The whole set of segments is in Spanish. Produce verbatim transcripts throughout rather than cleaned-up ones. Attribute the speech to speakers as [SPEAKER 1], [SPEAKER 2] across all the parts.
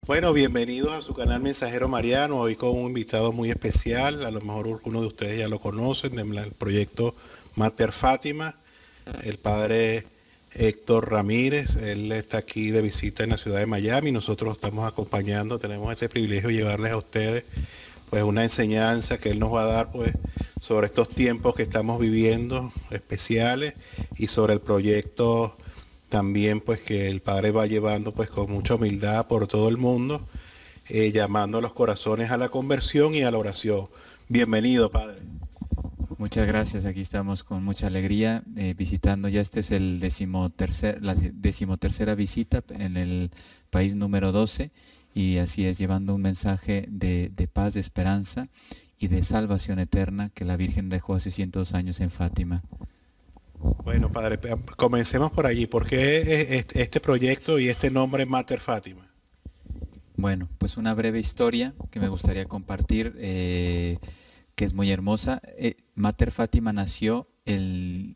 [SPEAKER 1] Bueno, bienvenidos a su canal Mensajero Mariano, hoy con un invitado muy especial, a lo mejor algunos de ustedes ya lo conocen, del proyecto Mater Fátima, el padre Héctor Ramírez. Él está aquí de visita en la ciudad de Miami, nosotros lo estamos acompañando, tenemos este privilegio de llevarles a ustedes pues una enseñanza que él nos va a dar pues sobre estos tiempos que estamos viviendo especiales y sobre el proyecto también pues que el Padre va llevando pues con mucha humildad por todo el mundo, eh, llamando a los corazones a la conversión y a la oración. Bienvenido, Padre.
[SPEAKER 2] Muchas gracias, aquí estamos con mucha alegría eh, visitando, ya este es el decimotercer, la decimotercera visita en el país número doce y así es, llevando un mensaje de, de paz, de esperanza y de salvación eterna que la Virgen dejó hace ciento dos años en Fátima.
[SPEAKER 1] Bueno, Padre, comencemos por allí. ¿Por qué este proyecto y este nombre Mater Fátima?
[SPEAKER 2] Bueno, pues una breve historia que me gustaría compartir, eh, que es muy hermosa. Eh, Mater Fátima nació el,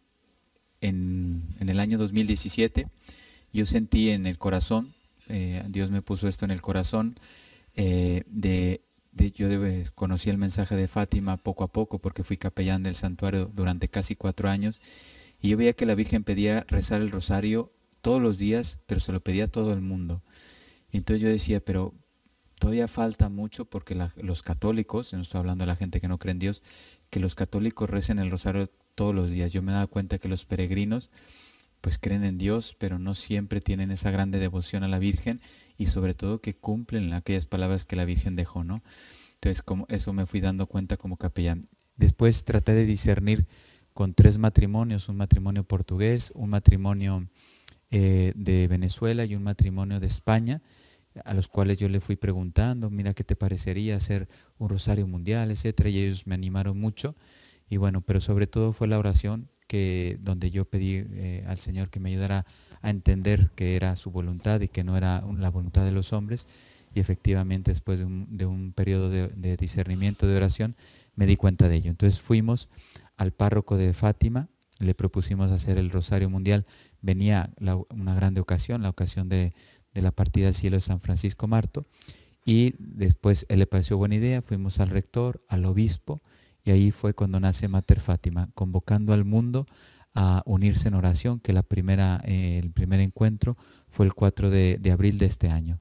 [SPEAKER 2] en, en el año dos mil diecisiete. Yo sentí en el corazón, eh, Dios me puso esto en el corazón, eh, de, de, yo de, conocí el mensaje de Fátima poco a poco porque fui capellán del santuario durante casi cuatro años y yo veía que la Virgen pedía rezar el rosario todos los días, pero se lo pedía a todo el mundo. Y entonces yo decía, pero todavía falta mucho porque la, los católicos, no estoy hablando de la gente que no cree en Dios, que los católicos recen el rosario todos los días. Yo me daba cuenta que los peregrinos pues creen en Dios, pero no siempre tienen esa grande devoción a la Virgen y sobre todo que cumplen aquellas palabras que la Virgen dejó, ¿no? Entonces, como eso me fui dando cuenta como capellán. Después traté de discernir con tres matrimonios, un matrimonio portugués, un matrimonio eh, de Venezuela y un matrimonio de España, a los cuales yo le fui preguntando, mira, ¿qué te parecería hacer un rosario mundial, etcétera? Y ellos me animaron mucho. Y bueno, pero sobre todo fue la oración que, donde yo pedí eh, al Señor que me ayudara a entender que era su voluntad y que no era la voluntad de los hombres. Y efectivamente, después de un, de un periodo de, de discernimiento, de oración, me di cuenta de ello. Entonces fuimos al párroco de Fátima, le propusimos hacer el Rosario Mundial. Venía la, una grande ocasión, la ocasión de, de la partida al cielo de San Francisco Marto, y después él le pareció buena idea, fuimos al rector, al obispo, y ahí fue cuando nace Mater Fátima, convocando al mundo a unirse en oración, que la primera, eh, el primer encuentro fue el cuatro de, de abril de este año.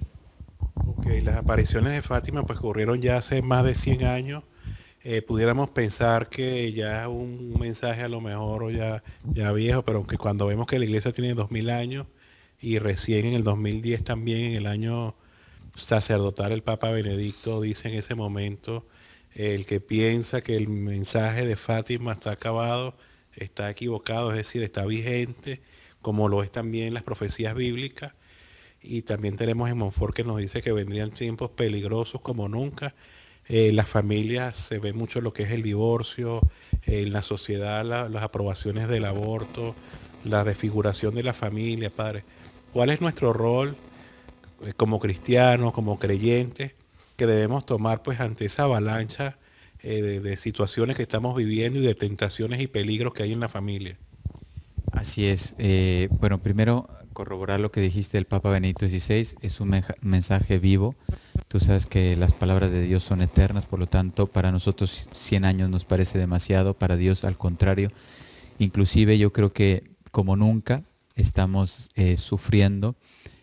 [SPEAKER 1] Ok, las apariciones de Fátima pues ocurrieron ya hace más de cien años. Eh, pudiéramos pensar que ya es un mensaje a lo mejor o ya, ya viejo, pero aunque cuando vemos que la iglesia tiene dos mil años y recién en el dos mil diez también, en el año sacerdotal, el Papa Benedicto dice en ese momento, eh, el que piensa que el mensaje de Fátima está acabado, está equivocado, es decir, está vigente, como lo es también las profecías bíblicas. Y también tenemos en Monfort que nos dice que vendrían tiempos peligrosos como nunca. Eh, las familias se ve mucho lo que es el divorcio, eh, en la sociedad la, las aprobaciones del aborto, la desfiguración de la familia, padre. ¿Cuál es nuestro rol eh, como cristianos, como creyentes, que debemos tomar pues ante esa avalancha eh, de, de situaciones que estamos viviendo y de tentaciones y peligros que hay en la familia?
[SPEAKER 2] Así es. Eh, bueno, primero corroborar lo que dijiste del Papa Benedicto dieciséis, es un mensaje vivo. Tú sabes que las palabras de Dios son eternas, por lo tanto, para nosotros cien años nos parece demasiado, para Dios al contrario. Inclusive yo creo que como nunca estamos eh, sufriendo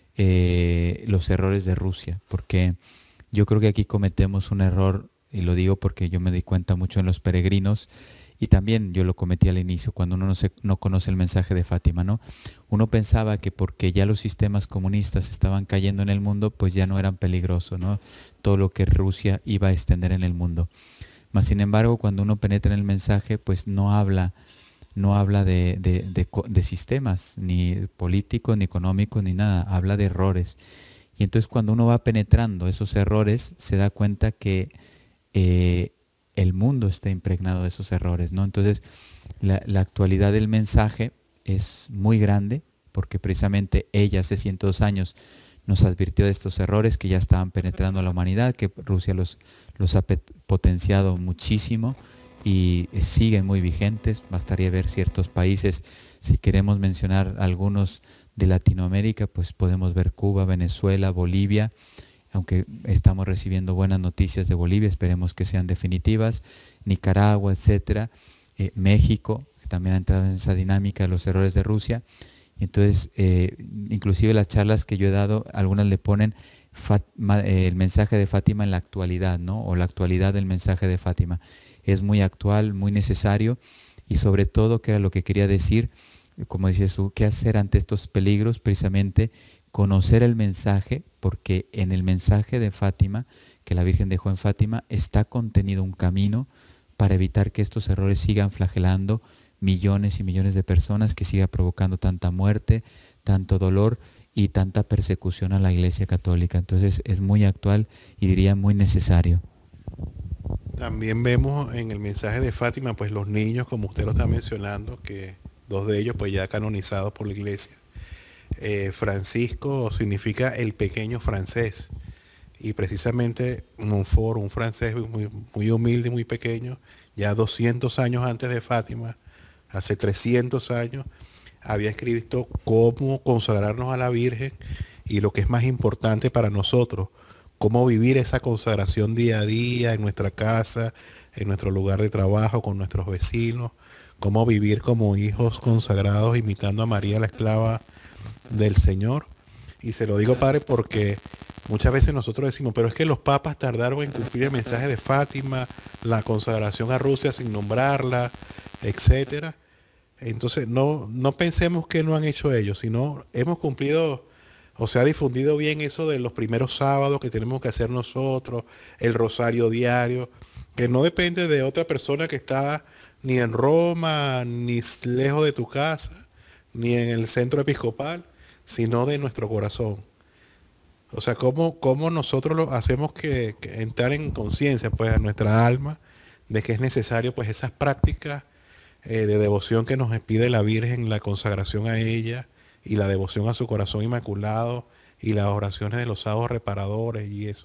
[SPEAKER 2] eh, los errores de Rusia, porque yo creo que aquí cometemos un error, y lo digo porque yo me di cuenta mucho en los peregrinos, y también yo lo cometí al inicio, cuando uno no, se, no conoce el mensaje de Fátima, ¿no? Uno pensaba que porque ya los sistemas comunistas estaban cayendo en el mundo, pues ya no eran peligrosos, ¿no? Todo lo que Rusia iba a extender en el mundo. Mas, sin embargo, cuando uno penetra en el mensaje, pues no habla, no habla de, de, de, de sistemas, ni políticos, ni económicos, ni nada, habla de errores. Y entonces cuando uno va penetrando esos errores, se da cuenta que eh, el mundo está impregnado de esos errores, ¿no? Entonces, la, la actualidad del mensaje es muy grande, porque precisamente ella hace ciento dos años nos advirtió de estos errores que ya estaban penetrando a la humanidad, que Rusia los, los ha potenciado muchísimo y siguen muy vigentes. Bastaría ver ciertos países, si queremos mencionar algunos de Latinoamérica, pues podemos ver Cuba, Venezuela, Bolivia, aunque estamos recibiendo buenas noticias de Bolivia, esperemos que sean definitivas, Nicaragua, etcétera, eh, México, que también ha entrado en esa dinámica de los errores de Rusia. Entonces, eh, inclusive las charlas que yo he dado, algunas le ponen Fat, ma, eh, el mensaje de Fátima en la actualidad, ¿no? O la actualidad del mensaje de Fátima. Es muy actual, muy necesario, y sobre todo, que era lo que quería decir, como dices tú, qué hacer ante estos peligros, precisamente conocer el mensaje, porque en el mensaje de Fátima, que la Virgen dejó en Fátima, está contenido un camino para evitar que estos errores sigan flagelando millones y millones de personas, que siga provocando tanta muerte, tanto dolor y tanta persecución a la Iglesia Católica. Entonces es muy actual y diría muy necesario.
[SPEAKER 1] También vemos en el mensaje de Fátima, pues los niños, como usted lo está mencionando, que dos de ellos pues ya canonizados por la Iglesia. Eh, Francisco significa el pequeño francés, y precisamente Montfort, un francés muy, muy humilde, muy pequeño, ya doscientos años antes de Fátima, hace trescientos años, había escrito cómo consagrarnos a la Virgen, y lo que es más importante para nosotros, cómo vivir esa consagración día a día en nuestra casa, en nuestro lugar de trabajo, con nuestros vecinos, cómo vivir como hijos consagrados imitando a María la esclava del Señor. Y se lo digo, padre, porque muchas veces nosotros decimos, pero es que los papas tardaron en cumplir el mensaje de Fátima, la consagración a Rusia sin nombrarla, etcétera. Entonces no, no pensemos que no han hecho ellos, sino hemos cumplido, o se ha difundido bien eso de los primeros sábados que tenemos que hacer nosotros, el rosario diario, que no depende de otra persona que está ni en Roma, ni lejos de tu casa, ni en el centro episcopal, sino de nuestro corazón. O sea, cómo, cómo nosotros lo hacemos que, que entrar en conciencia, pues, a nuestra alma, de que es necesario, pues, esas prácticas eh, de devoción que nos pide la Virgen, la consagración a ella y la devoción a su corazón inmaculado y las oraciones de los sábados reparadores y eso.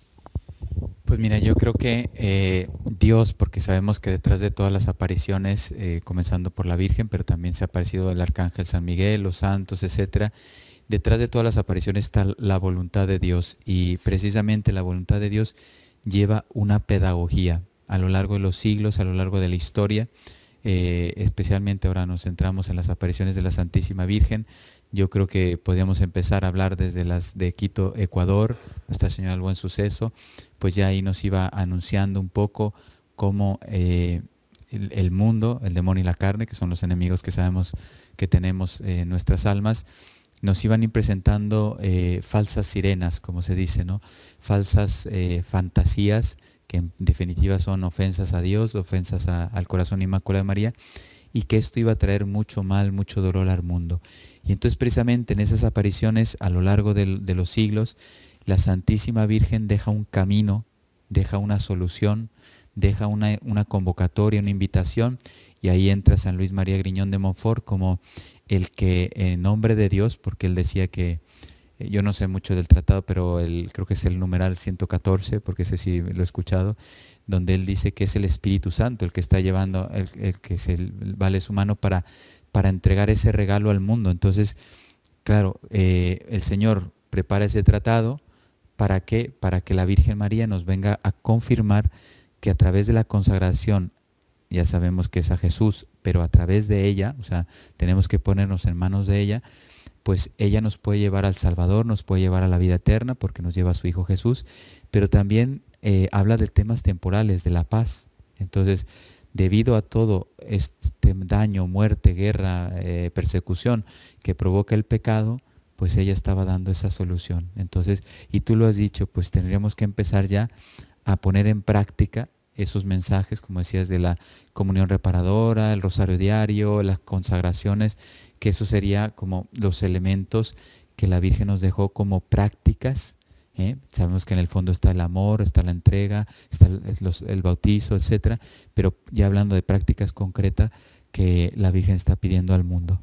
[SPEAKER 2] Pues mira, yo creo que eh, Dios, porque sabemos que detrás de todas las apariciones, eh, comenzando por la Virgen, pero también se ha aparecido el Arcángel San Miguel, los santos, etcétera, detrás de todas las apariciones está la voluntad de Dios, y precisamente la voluntad de Dios lleva una pedagogía a lo largo de los siglos, a lo largo de la historia. Eh, especialmente ahora nos centramos en las apariciones de la Santísima Virgen. Yo creo que podríamos empezar a hablar desde las de Quito, Ecuador, Nuestra Señora del Buen Suceso, pues ya ahí nos iba anunciando un poco cómo eh, el, el mundo, el demonio y la carne, que son los enemigos que sabemos que tenemos en eh, nuestras almas, nos iban ir presentando eh, falsas sirenas, como se dice, ¿no? Falsas eh, fantasías, que en definitiva son ofensas a Dios, ofensas a, al corazón inmaculado de María, y que esto iba a traer mucho mal, mucho dolor al mundo. Y entonces precisamente en esas apariciones a lo largo de, de los siglos, la Santísima Virgen deja un camino, deja una solución, deja una, una convocatoria, una invitación, y ahí entra San Luis María Griñón de Montfort como el que en nombre de Dios, porque él decía que, yo no sé mucho del tratado, pero el, creo que es el numeral ciento catorce, porque ese sí lo he escuchado, donde él dice que es el Espíritu Santo el que está llevando, el, el que es el vale su mano para, para entregar ese regalo al mundo. Entonces, claro, eh, el Señor prepara ese tratado, ¿para qué? Para que la Virgen María nos venga a confirmar que a través de la consagración, ya sabemos que es a Jesús, pero a través de ella, o sea, tenemos que ponernos en manos de ella, pues ella nos puede llevar al Salvador, nos puede llevar a la vida eterna, porque nos lleva a su Hijo Jesús, pero también eh, habla de temas temporales, de la paz. Entonces, debido a todo este daño, muerte, guerra, eh, persecución que provoca el pecado, pues ella estaba dando esa solución. Entonces, y tú lo has dicho, pues tendríamos que empezar ya a poner en práctica esos mensajes, como decías, de la comunión reparadora, el rosario diario, las consagraciones, que eso sería como los elementos que la Virgen nos dejó como prácticas. ¿eh? Sabemos que en el fondo está el amor, está la entrega, está el, los, el bautizo, etcétera, pero ya hablando de prácticas concretas que la Virgen está pidiendo al mundo.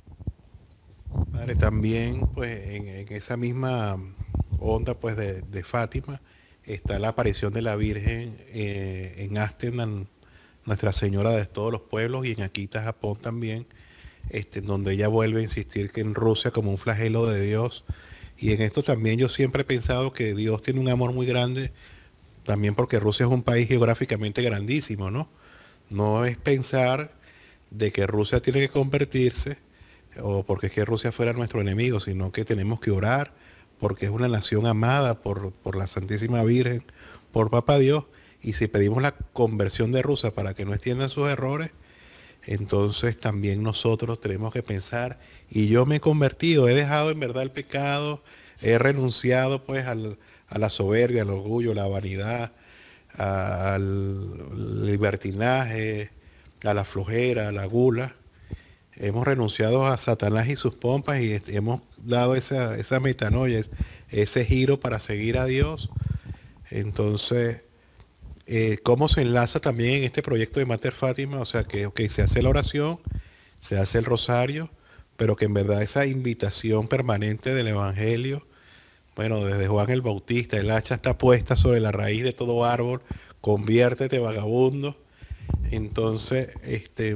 [SPEAKER 1] Padre, también pues en, en esa misma onda pues de, de Fátima está la aparición de la Virgen eh, en Ámsterdam, Nuestra Señora de todos los pueblos, y en Akita, Japón también, este, en donde ella vuelve a insistir que en Rusia como un flagelo de Dios, Y en esto también yo siempre he pensado que Dios tiene un amor muy grande, también porque Rusia es un país geográficamente grandísimo, ¿no? No es pensar de que Rusia tiene que convertirse o porque es que Rusia fuera nuestro enemigo, sino que tenemos que orar porque es una nación amada por, por la Santísima Virgen, por Papá Dios, y si pedimos la conversión de Rusia para que no extiendan sus errores, entonces también nosotros tenemos que pensar, y yo me he convertido, he dejado en verdad el pecado, he renunciado pues al, a la soberbia, al orgullo, a la vanidad, a- al libertinaje, a la flojera, a la gula. Hemos renunciado a Satanás y sus pompas y est- hemos dado esa, esa metanoia, ese giro para seguir a Dios. Entonces, eh, ¿cómo se enlaza también en este proyecto de Mater Fátima? O sea, que ok, se hace la oración, se hace el rosario, pero que en verdad esa invitación permanente del Evangelio, bueno, desde Juan el Bautista, el hacha está puesta sobre la raíz de todo árbol, conviértete vagabundo. Entonces, este,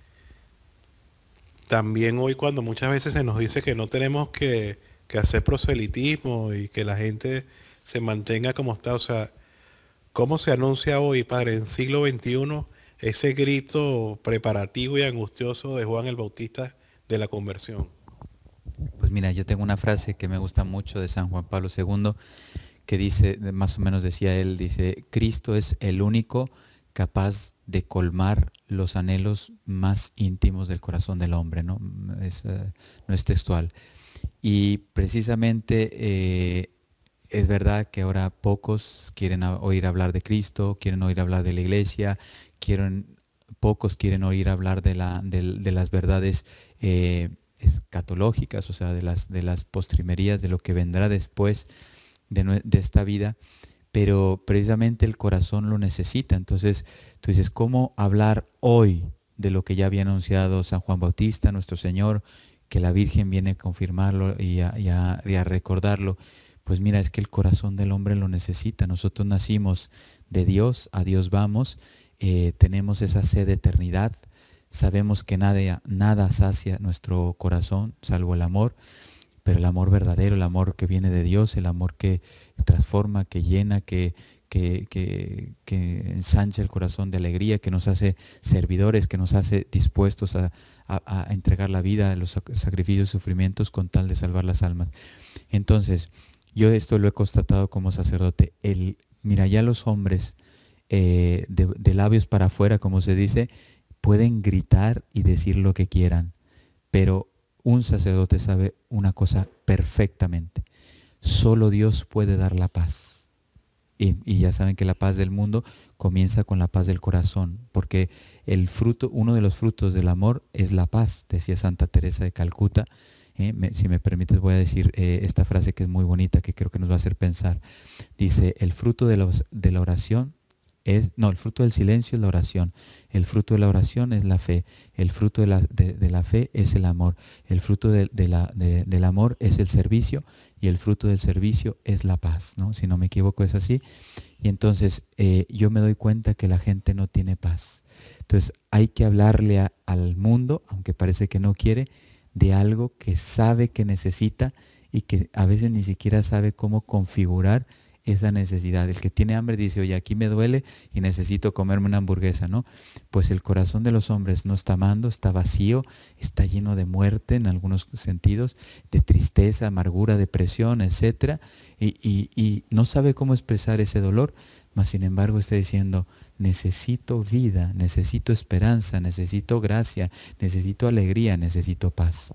[SPEAKER 1] también hoy cuando muchas veces se nos dice que no tenemos que, que hacer proselitismo y que la gente se mantenga como está, o sea, ¿cómo se anuncia hoy, padre, en siglo veintiuno, ese grito preparativo y angustioso de Juan el Bautista de la conversión?
[SPEAKER 2] Pues mira, yo tengo una frase que me gusta mucho de San Juan Pablo segundo, que dice, más o menos decía él, dice, Cristo es el único capaz de colmar los anhelos más íntimos del corazón del hombre, ¿no? Es, eh, no es textual. Y precisamente eh, es verdad que ahora pocos quieren a- oír hablar de Cristo, quieren oír hablar de la iglesia, quieren, pocos quieren oír hablar de, la, del- de las verdades eh, escatológicas, o sea, de las, de las postrimerías, de lo que vendrá después de, nue- de esta vida, pero precisamente el corazón lo necesita. Entonces, tú dices, ¿cómo hablar hoy de lo que ya había anunciado San Juan Bautista, nuestro Señor, que la Virgen viene a confirmarlo y a, y a- y a recordarlo? Pues mira, es que el corazón del hombre lo necesita. Nosotros nacimos de Dios, a Dios vamos, eh, tenemos esa sed de eternidad, sabemos que nada, nada sacia nuestro corazón, salvo el amor, pero el amor verdadero, el amor que viene de Dios, el amor que transforma, que llena, que, que, que, que ensancha el corazón de alegría, que nos hace servidores, que nos hace dispuestos a, a, a entregar la vida, a los sacrificios y sufrimientos con tal de salvar las almas. Entonces, yo esto lo he constatado como sacerdote. El, mira, ya los hombres eh, de, de labios para afuera, como se dice, pueden gritar y decir lo que quieran, pero un sacerdote sabe una cosa perfectamente. Solo Dios puede dar la paz. Y, y ya saben que la paz del mundo comienza con la paz del corazón, porque el fruto, uno de los frutos del amor es la paz, decía Santa Teresa de Calcuta. Eh, me- si me permites voy a decir eh, esta frase que es muy bonita, que creo que nos va a hacer pensar. Dice, el fruto de la, de la oración es, no, el fruto del silencio es la oración, el fruto de la oración es la fe, el fruto de la, de, de la fe es el amor, el fruto de, de la, de, del amor es el servicio y el fruto del servicio es la paz, ¿no? Si no me equivoco es así. Y entonces eh, yo me doy cuenta que la gente no tiene paz. Entonces hay que hablarle a- al mundo, aunque parece que no quiere, de algo que sabe que necesita y que a veces ni siquiera sabe cómo configurar esa necesidad. El que tiene hambre dice, oye, aquí me duele y necesito comerme una hamburguesa, ¿no? Pues el corazón de los hombres no está amando, está vacío, está lleno de muerte en algunos sentidos, de tristeza, amargura, depresión, etcétera, y, y, y no sabe cómo expresar ese dolor, mas sin embargo está diciendo, necesito vida, necesito esperanza, necesito gracia, necesito alegría, necesito paz.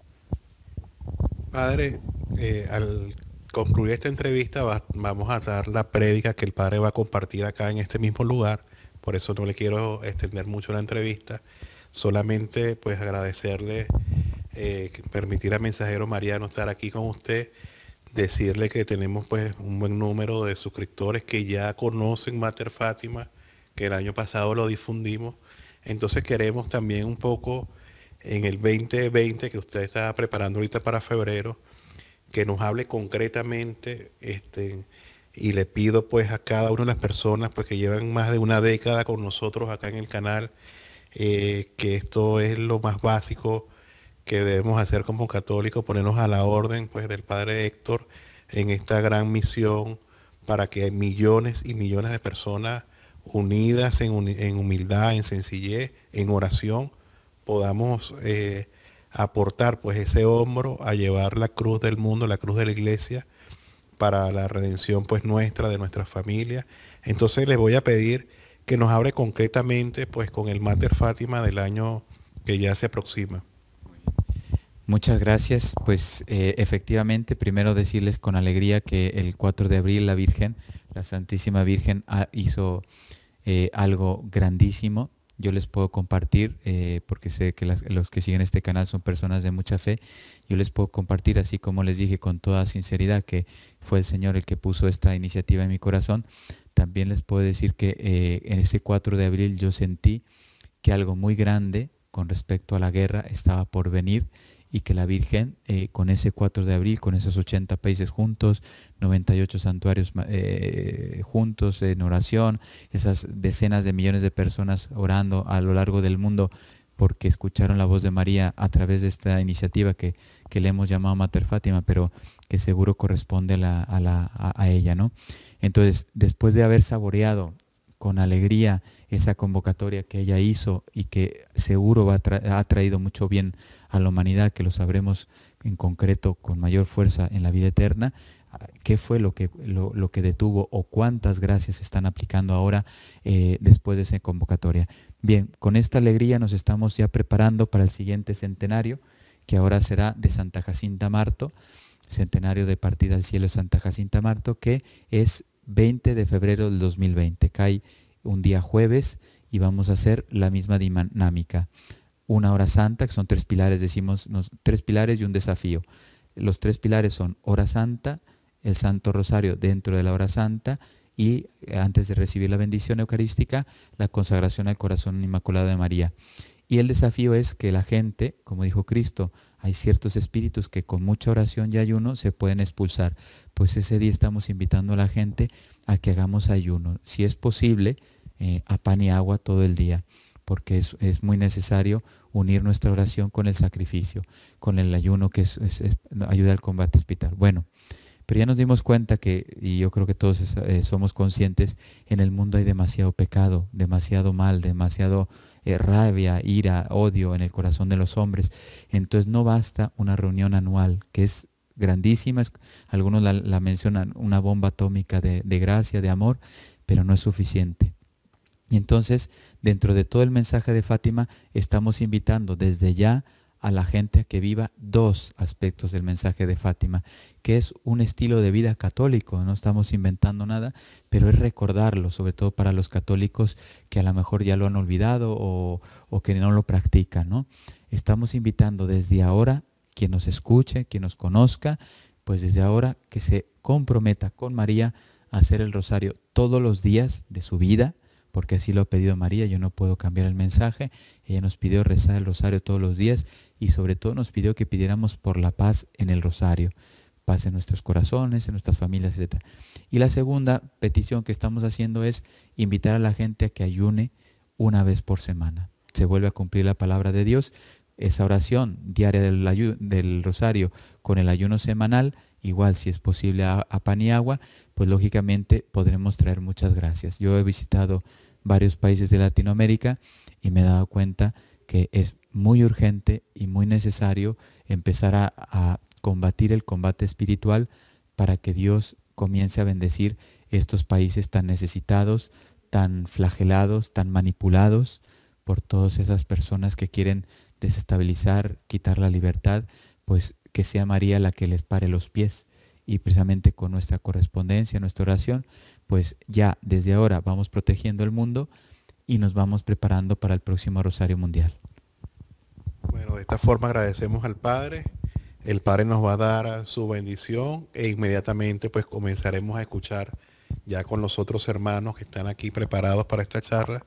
[SPEAKER 1] Padre, eh, al concluir esta entrevista va- vamos a dar la prédica que el padre va a compartir acá en este mismo lugar. Por eso no le quiero extender mucho la entrevista. Solamente pues agradecerle, eh, que permitir a Mensajero Mariano estar aquí con usted, decirle que tenemos pues un buen número de suscriptores que ya conocen Mater Fátima, que el año pasado lo difundimos. Entonces queremos también un poco en el veinte veinte que usted está preparando ahorita para febrero, que nos hable concretamente, este, y le pido pues a cada una de las personas pues que llevan más de una década con nosotros acá en el canal, eh, que esto es lo más básico que debemos hacer como católicos, ponernos a la orden pues del padre Héctor, en esta gran misión para que millones y millones de personas unidas en, en humildad, en sencillez, en oración, podamos eh, aportar pues ese hombro a llevar la cruz del mundo, la cruz de la iglesia, para la redención pues nuestra, de nuestras familias. Entonces les voy a pedir que nos hable concretamente pues con el Mater Fátima del año que ya se aproxima.
[SPEAKER 2] Muchas gracias. Pues eh, efectivamente, primero decirles con alegría que el cuatro de abril la Virgen, la Santísima Virgen, ha, hizo eh, algo grandísimo. Yo les puedo compartir, eh, porque sé que las, los que siguen este canal son personas de mucha fe, yo les puedo compartir, así como les dije con toda sinceridad, que fue el Señor el que puso esta iniciativa en mi corazón. También les puedo decir que eh, en ese cuatro de abril yo sentí que algo muy grande con respecto a la guerra estaba por venir, y que la Virgen, eh, con ese cuatro de abril, con esos ochenta países juntos, noventa y ocho santuarios eh, juntos en oración, esas decenas de millones de personas orando a lo largo del mundo porque escucharon la voz de María a través de esta iniciativa que, que le hemos llamado Mater Fátima, pero que seguro corresponde a, la, a, la, a, a ella, ¿no? Entonces, después de haber saboreado con alegría esa convocatoria que ella hizo y que seguro va a tra ha traído mucho bien a la humanidad, que lo sabremos en concreto con mayor fuerza en la vida eterna, ¿qué fue lo que, lo, lo que detuvo o cuántas gracias se están aplicando ahora eh, después de esa convocatoria? Bien, con esta alegría nos estamos ya preparando para el siguiente centenario, que ahora será de Santa Jacinta Marto, centenario de partida al cielo de Santa Jacinta Marto, que es veinte de febrero del dos mil veinte, cae un día jueves y vamos a hacer la misma dinámica. Una hora santa, que son tres pilares, decimos, nos, tres pilares y un desafío. Los tres pilares son hora santa, el Santo Rosario dentro de la hora santa y antes de recibir la bendición eucarística, la consagración al corazón inmaculado de María. Y el desafío es que la gente, como dijo Cristo, hay ciertos espíritus que con mucha oración y ayuno se pueden expulsar. Pues ese día estamos invitando a la gente a que hagamos ayuno, si es posible, eh, a pan y agua todo el día, porque es, es muy necesario unir nuestra oración con el sacrificio, con el ayuno que es, es, es, ayuda al combate espiritual. Bueno, pero ya nos dimos cuenta que, y yo creo que todos es, eh, somos conscientes, en el mundo hay demasiado pecado, demasiado mal, demasiado eh, rabia, ira, odio en el corazón de los hombres. Entonces no basta una reunión anual, que es grandísima, es, algunos la, la mencionan una bomba atómica de, de gracia, de amor, pero no es suficiente. Y entonces, dentro de todo el mensaje de Fátima, estamos invitando desde ya a la gente a que viva dos aspectos del mensaje de Fátima, que es un estilo de vida católico. No estamos inventando nada, pero es recordarlo, sobre todo para los católicos que a lo mejor ya lo han olvidado o, o que no lo practican, ¿no? Estamos invitando desde ahora, quien nos escuche, quien nos conozca, pues desde ahora que se comprometa con María a hacer el rosario todos los días de su vida, porque así lo ha pedido María. Yo no puedo cambiar el mensaje. Ella nos pidió rezar el rosario todos los días y sobre todo nos pidió que pidiéramos por la paz en el rosario, paz en nuestros corazones, en nuestras familias, etcétera. Y la segunda petición que estamos haciendo es invitar a la gente a que ayune una vez por semana. Se vuelve a cumplir la palabra de Dios. Esa oración diaria del, del rosario con el ayuno semanal, igual si es posible a, a pan y agua, pues lógicamente podremos traer muchas gracias. Yo he visitado varios países de Latinoamérica y me he dado cuenta que es muy urgente y muy necesario empezar a, a combatir el combate espiritual para que Dios comience a bendecir estos países tan necesitados, tan flagelados, tan manipulados por todas esas personas que quieren desestabilizar, quitar la libertad, pues que sea María la que les pare los pies. Y precisamente con nuestra correspondencia, nuestra oración, pues ya desde ahora vamos protegiendo el mundo y nos vamos preparando para el próximo Rosario Mundial.
[SPEAKER 1] Bueno, de esta forma agradecemos al Padre. El Padre nos va a dar su bendición e inmediatamente pues comenzaremos a escuchar ya con los otros hermanos que están aquí preparados para esta charla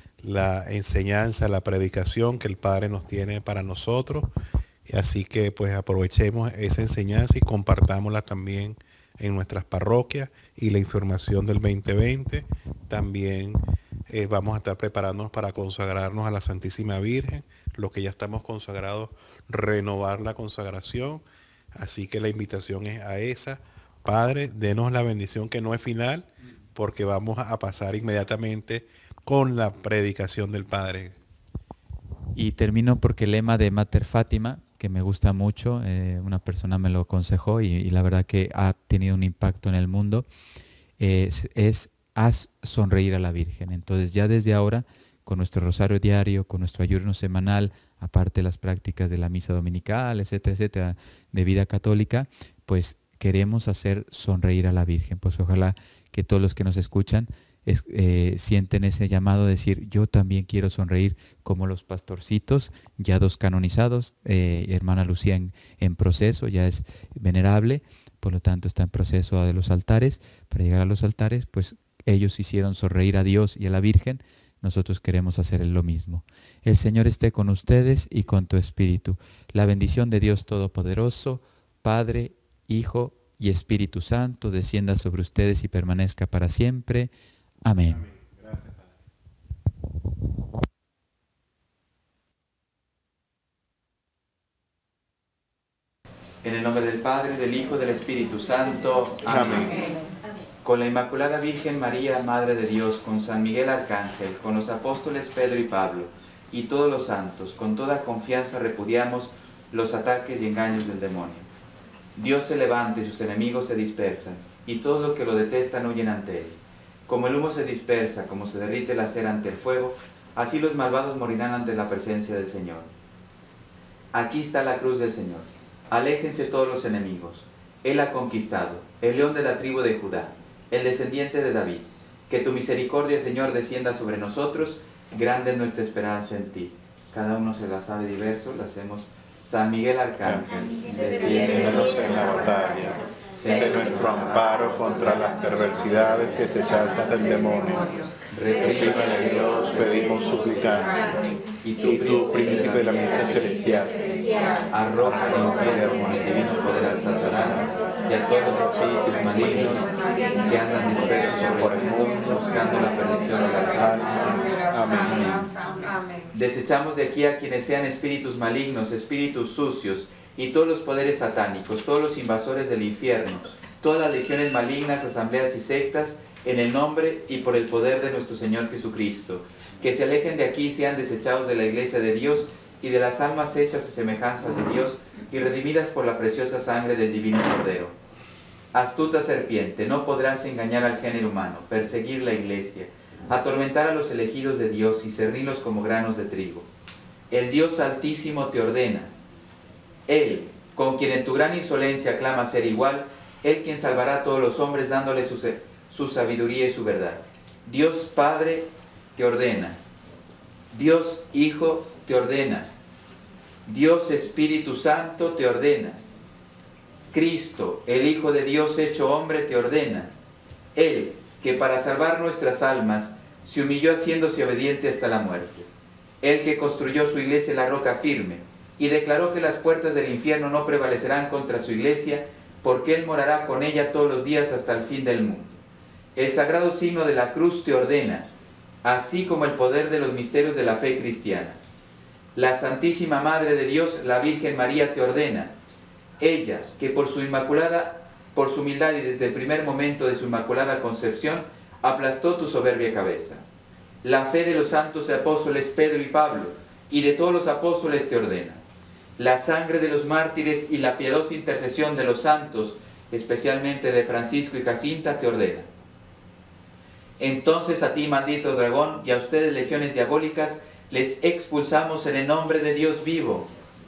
[SPEAKER 1] la enseñanza, la predicación que el Padre nos tiene para nosotros. Así que pues aprovechemos esa enseñanza y compartámosla también en nuestras parroquias y la información del veinte veinte. También eh, vamos a estar preparándonos para consagrarnos a la Santísima Virgen, los que ya estamos consagrados, renovar la consagración. Así que la invitación es a esa, Padre, denos la bendición que no es final, porque vamos a pasar inmediatamente con la predicación del Padre.
[SPEAKER 2] Y termino porque el lema de Mater Fátima, que me gusta mucho, eh, una persona me lo aconsejó y, y la verdad que ha tenido un impacto en el mundo, es, es haz sonreír a la Virgen. Entonces ya desde ahora, con nuestro rosario diario, con nuestro ayuno semanal, aparte de las prácticas de la misa dominical, etcétera, etcétera, de vida católica, pues queremos hacer sonreír a la Virgen. Pues ojalá que todos los que nos escuchan es, eh, sienten ese llamado de decir, yo también quiero sonreír como los pastorcitos, ya dos canonizados, eh, hermana Lucía en, en proceso, ya es venerable, por lo tanto está en proceso de los altares. Para llegar a los altares, pues ellos hicieron sonreír a Dios y a la Virgen, nosotros queremos hacer lo mismo. El Señor esté con ustedes y con tu espíritu. La bendición de Dios Todopoderoso, Padre, Hijo y Espíritu Santo, descienda sobre ustedes y permanezca para siempre. Amén. Amén. Gracias, Padre. En el nombre del Padre, del Hijo y del Espíritu Santo. Amén. Amén. Con la Inmaculada Virgen María, Madre de Dios, con San Miguel Arcángel, con los apóstoles Pedro y Pablo, y todos los santos, con toda confianza repudiamos los ataques y engaños del demonio. Dios se levanta y sus enemigos se dispersan, y todos los que lo detestan huyen ante él. Como el humo se dispersa, como se derrite la cera ante el fuego, así los malvados morirán ante la presencia del Señor. Aquí está la cruz del Señor. Aléjense todos los enemigos. Él ha conquistado, el león de la tribu de Judá, el descendiente de David. Que tu misericordia, Señor, descienda sobre nosotros. Grande es nuestra esperanza en ti. Cada uno se la sabe diverso, la hacemos. San Miguel Arcángel,
[SPEAKER 1] defiéndenos en la batalla. Sé nuestro amparo contra las perversidades y acechanzas del demonio. Reprímale a Dios, pedimos suplicando.
[SPEAKER 2] Y tú, y tú príncipe de la misa celestial, arroja al infierno el divino poder al Satanás y a todos los espíritus malignos que andan dispersos por el mundo buscando la perdición de las almas. Amén. Amén. Desechamos de aquí a quienes sean espíritus malignos, espíritus sucios y todos los poderes satánicos, todos los invasores del infierno, todas las legiones malignas, asambleas y sectas, en el nombre y por el poder de nuestro Señor Jesucristo. Que se alejen de aquí y sean desechados de la iglesia de Dios y de las almas hechas a semejanza de Dios y redimidas por la preciosa sangre del divino Cordero. Astuta serpiente, no podrás engañar al género humano, perseguir la iglesia, atormentar a los elegidos de Dios y cernirlos como granos de trigo. El Dios Altísimo te ordena, Él, con quien en tu gran insolencia clama ser igual, Él quien salvará a todos los hombres dándole su, su sabiduría y su verdad. Dios Padre te ordena, Dios Hijo te ordena, Dios Espíritu Santo te ordena, Cristo, el Hijo de Dios hecho hombre, te ordena, Él que para salvar nuestras almas se humilló haciéndose obediente hasta la muerte, Él que construyó su iglesia en la roca firme y declaró que las puertas del infierno no prevalecerán contra su iglesia, porque Él morará con ella todos los días hasta el fin del mundo. El sagrado signo de la cruz te ordena, así como el poder de los misterios de la fe cristiana. La Santísima Madre de Dios, la Virgen María, te ordena, ella, que por su inmaculada, por su humildad y desde el primer momento de su inmaculada concepción, aplastó tu soberbia cabeza. La fe de los santos apóstoles Pedro y Pablo, y de todos los apóstoles te ordena. La sangre de los mártires y la piadosa intercesión de los santos, especialmente de Francisco y Jacinta, te ordena. Entonces a ti, maldito dragón, y a ustedes, legiones diabólicas, les expulsamos en el nombre de Dios vivo,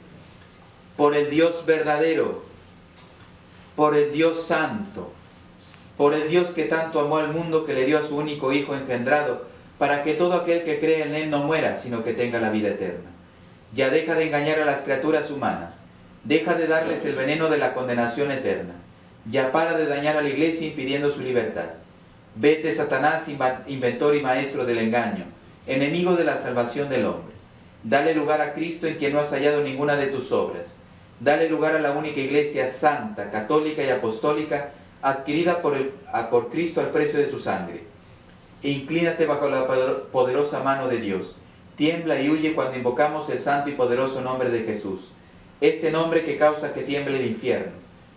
[SPEAKER 2] por el Dios verdadero, por el Dios santo, por el Dios que tanto amó al mundo que le dio a su único Hijo engendrado, para que todo aquel que cree en Él no muera, sino que tenga la vida eterna. Ya deja de engañar a las criaturas humanas, deja de darles el veneno de la condenación eterna, ya para de dañar a la iglesia impidiendo su libertad. Vete, Satanás, inventor y maestro del engaño, enemigo de la salvación del hombre. Dale lugar a Cristo en quien no has hallado ninguna de tus obras. Dale lugar a la única iglesia santa, católica y apostólica, adquirida por, el, por Cristo al precio de su sangre. E inclínate bajo la poderosa mano de Dios. Tiembla y huye cuando invocamos el santo y poderoso nombre de Jesús. Este nombre que causa que tiemble el infierno.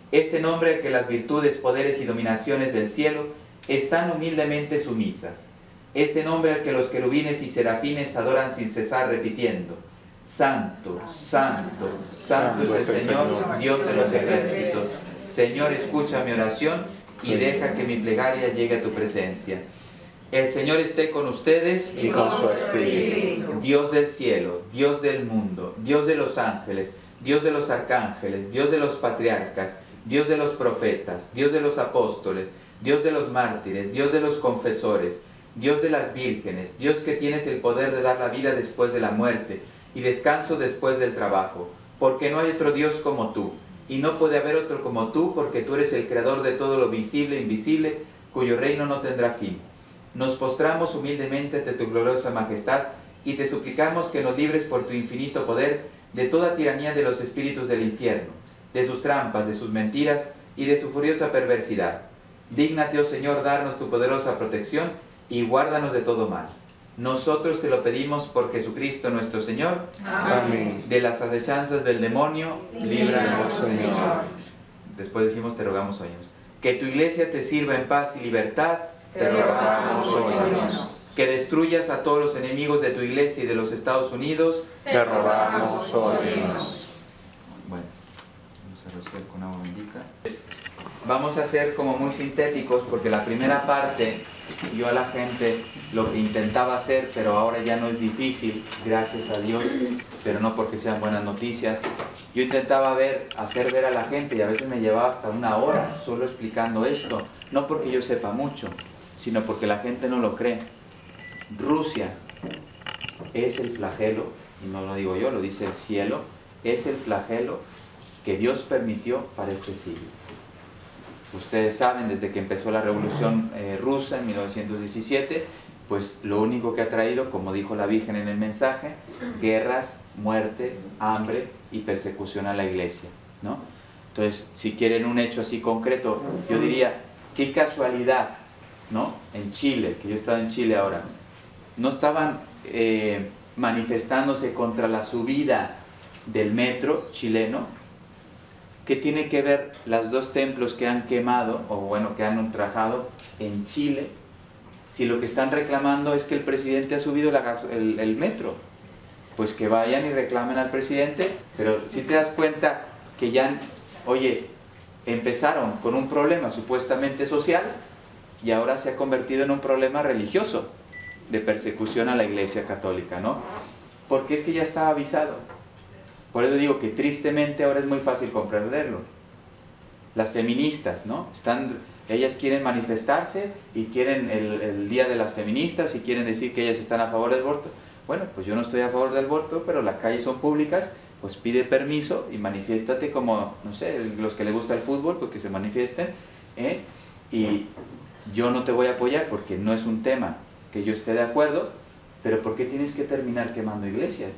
[SPEAKER 2] Este nombre al que las virtudes, poderes y dominaciones del cielo están humildemente sumisas. Este nombre al que los querubines y serafines adoran sin cesar repitiendo: Santo, Santo, Santo es el Señor, Dios de los ejércitos. Señor, escucha mi oración y deja que mi plegaria llegue a tu presencia. El Señor esté con ustedes
[SPEAKER 3] y con su espíritu.
[SPEAKER 2] Dios del cielo, Dios del mundo, Dios de los ángeles, Dios de los arcángeles, Dios de los patriarcas, Dios de los profetas, Dios de los apóstoles, Dios de los mártires, Dios de los confesores, Dios de las vírgenes, Dios que tienes el poder de dar la vida después de la muerte y descanso después del trabajo, porque no hay otro Dios como tú, y no puede haber otro como tú, porque tú eres el creador de todo lo visible e invisible, cuyo reino no tendrá fin. Nos postramos humildemente ante tu gloriosa majestad y te suplicamos que nos libres por tu infinito poder de toda tiranía de los espíritus del infierno, de sus trampas, de sus mentiras y de su furiosa perversidad. Dígnate, oh Señor, darnos tu poderosa protección y guárdanos de todo mal. Nosotros te lo pedimos por Jesucristo nuestro Señor.
[SPEAKER 3] Amén.
[SPEAKER 2] De las acechanzas del demonio, líbranos,
[SPEAKER 3] Señor.
[SPEAKER 2] Después decimos, te rogamos, óyenos. Que tu iglesia te sirva en paz y libertad.
[SPEAKER 3] Te rogamos, óyenos.
[SPEAKER 2] Que destruyas a todos los enemigos de tu iglesia y de los Estados Unidos.
[SPEAKER 3] Te rogamos, óyenos.
[SPEAKER 2] Bueno, vamos a rociar con agua bendita. Vamos a ser como muy sintéticos, porque la primera parte yo a la gente lo que intentaba hacer, pero ahora ya no es difícil, gracias a Dios, pero no porque sean buenas noticias. Yo intentaba ver, hacer ver a la gente, y a veces me llevaba hasta una hora solo explicando esto, no porque yo sepa mucho, sino porque la gente no lo cree. Rusia es el flagelo, y no lo digo yo, lo dice el cielo, es el flagelo que Dios permitió para este siglo. Ustedes saben, desde que empezó la Revolución eh, Rusa en mil novecientos diecisiete, pues lo único que ha traído, como dijo la Virgen en el mensaje, guerras, muerte, hambre y persecución a la iglesia, ¿no? Entonces, si quieren un hecho así concreto, yo diría, qué casualidad, ¿no? En Chile, que yo he estado en Chile ahora, no estaban eh, manifestándose contra la subida del metro chileno. ¿Qué tiene que ver los dos templos que han quemado, o bueno, que han ultrajado en Chile, si lo que están reclamando es que el presidente ha subido la gas, el, el metro? Pues que vayan y reclamen al presidente, pero si te das cuenta que ya, oye, empezaron con un problema supuestamente social y ahora se ha convertido en un problema religioso de persecución a la Iglesia Católica, ¿no? Porque es que ya estaba avisado. Por eso digo que tristemente ahora es muy fácil comprenderlo. Las feministas, ¿no? Están, ellas quieren manifestarse y quieren el, el día de las feministas y quieren decir que ellas están a favor del aborto. Bueno, pues yo no estoy a favor del aborto, pero las calles son públicas, pues pide permiso y manifiéstate como, no sé, los que les gusta el fútbol, pues que se manifiesten, ¿eh? Y yo no te voy a apoyar porque no es un tema que yo esté de acuerdo, pero ¿por qué tienes que terminar quemando iglesias?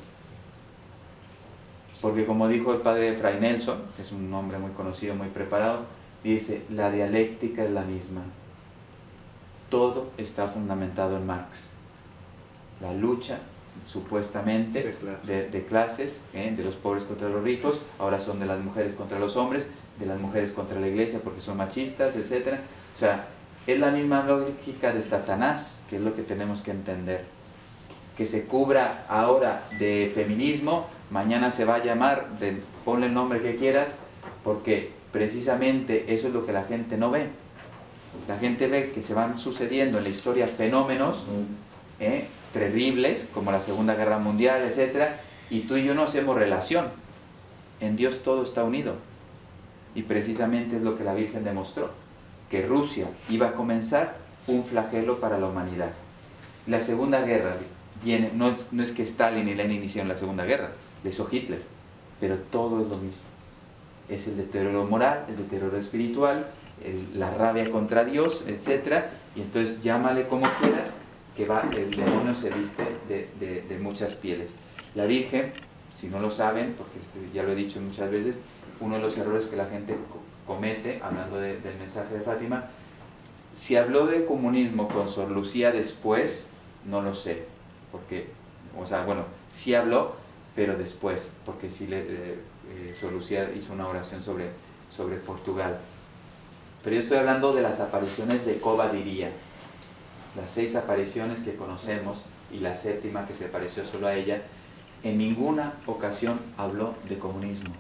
[SPEAKER 2] Porque como dijo el padre Fray Nelson, que es un hombre muy conocido, muy preparado, dice, la dialéctica es la misma. Todo está fundamentado en Marx. La lucha, supuestamente,
[SPEAKER 1] de, clase.
[SPEAKER 2] de, de clases, ¿eh? De los pobres contra los ricos, ahora son de las mujeres contra los hombres, de las mujeres contra la iglesia porque son machistas, etcétera. O sea, es la misma lógica de Satanás, que es lo que tenemos que entender. Que se cubra ahora de feminismo, mañana se va a llamar, de, ponle el nombre que quieras, porque precisamente eso es lo que la gente no ve. La gente ve que se van sucediendo en la historia fenómenos ¿eh? terribles, como la Segunda Guerra Mundial, etcétera, y tú y yo no hacemos relación. En Dios todo está unido. Y precisamente es lo que la Virgen demostró, que Rusia iba a comenzar un flagelo para la humanidad. La Segunda Guerra viene, no es, no es que Stalin y Lenin hicieron la Segunda Guerra, lo hizo Hitler, pero todo es lo mismo. Es el deterioro moral, el deterioro espiritual, el, la rabia contra Dios, etcétera. Y entonces llámale como quieras, que va, el demonio se viste de, de, de muchas pieles. La Virgen, si no lo saben, porque ya lo he dicho muchas veces, uno de los errores que la gente comete, hablando de, del mensaje de Fátima, si habló de comunismo con Sor Lucía después, no lo sé, porque, o sea, bueno, sí habló, pero después, porque sí le, eh, eh, Sor Lucía hizo una oración sobre sobre Portugal. Pero yo estoy hablando de las apariciones de Cobadiría, las seis apariciones que conocemos y la séptima que se apareció solo a ella. En ninguna ocasión habló de comunismo,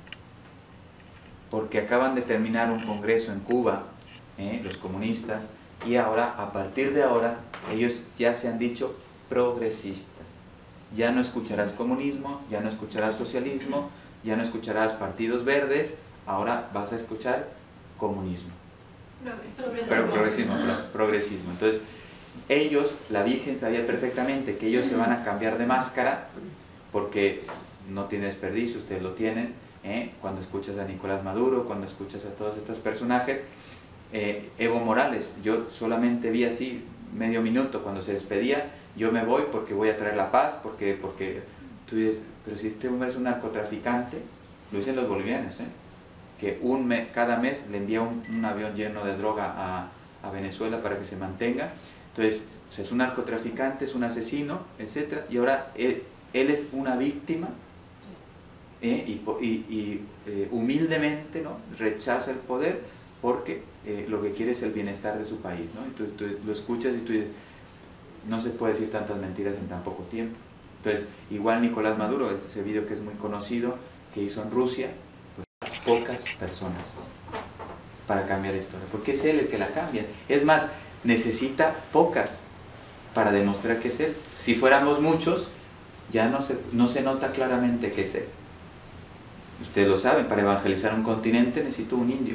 [SPEAKER 2] porque acaban de terminar un congreso en Cuba, ¿eh? los comunistas, y ahora, a partir de ahora, ellos ya se han dicho progresistas. Ya no escucharás comunismo, ya no escucharás socialismo, ya no escucharás partidos verdes, ahora vas a escuchar comunismo.
[SPEAKER 4] Progresismo.
[SPEAKER 2] Pero progresismo, pro- progresismo. Entonces, ellos, la Virgen sabía perfectamente que ellos se van a cambiar de máscara, porque no tiene desperdicio, ustedes lo tienen, ¿eh? Cuando escuchas a Nicolás Maduro, cuando escuchas a todos estos personajes. eh, Evo Morales, yo solamente vi así medio minuto cuando se despedía, yo me voy porque voy a traer la paz, porque, porque tú dices, pero si este hombre es un narcotraficante, lo dicen los bolivianos, ¿eh? que un me, cada mes le envía un, un avión lleno de droga a, a Venezuela para que se mantenga. Entonces, o sea, es un narcotraficante, es un asesino, etcétera, y ahora él, él es una víctima, ¿eh? y, y, y eh, humildemente, ¿no? rechaza el poder porque eh, lo que quiere es el bienestar de su país, ¿no? Entonces tú lo escuchas y tú dices, no se puede decir tantas mentiras en tan poco tiempo. Entonces, igual Nicolás Maduro, ese video que es muy conocido, que hizo en Rusia, pues pocas personas para cambiar la historia, porque es él el que la cambia. Es más, necesita pocas para demostrar que es él. Si fuéramos muchos, ya no se, no se nota claramente que es él. Ustedes lo saben, para evangelizar un continente necesito un indio.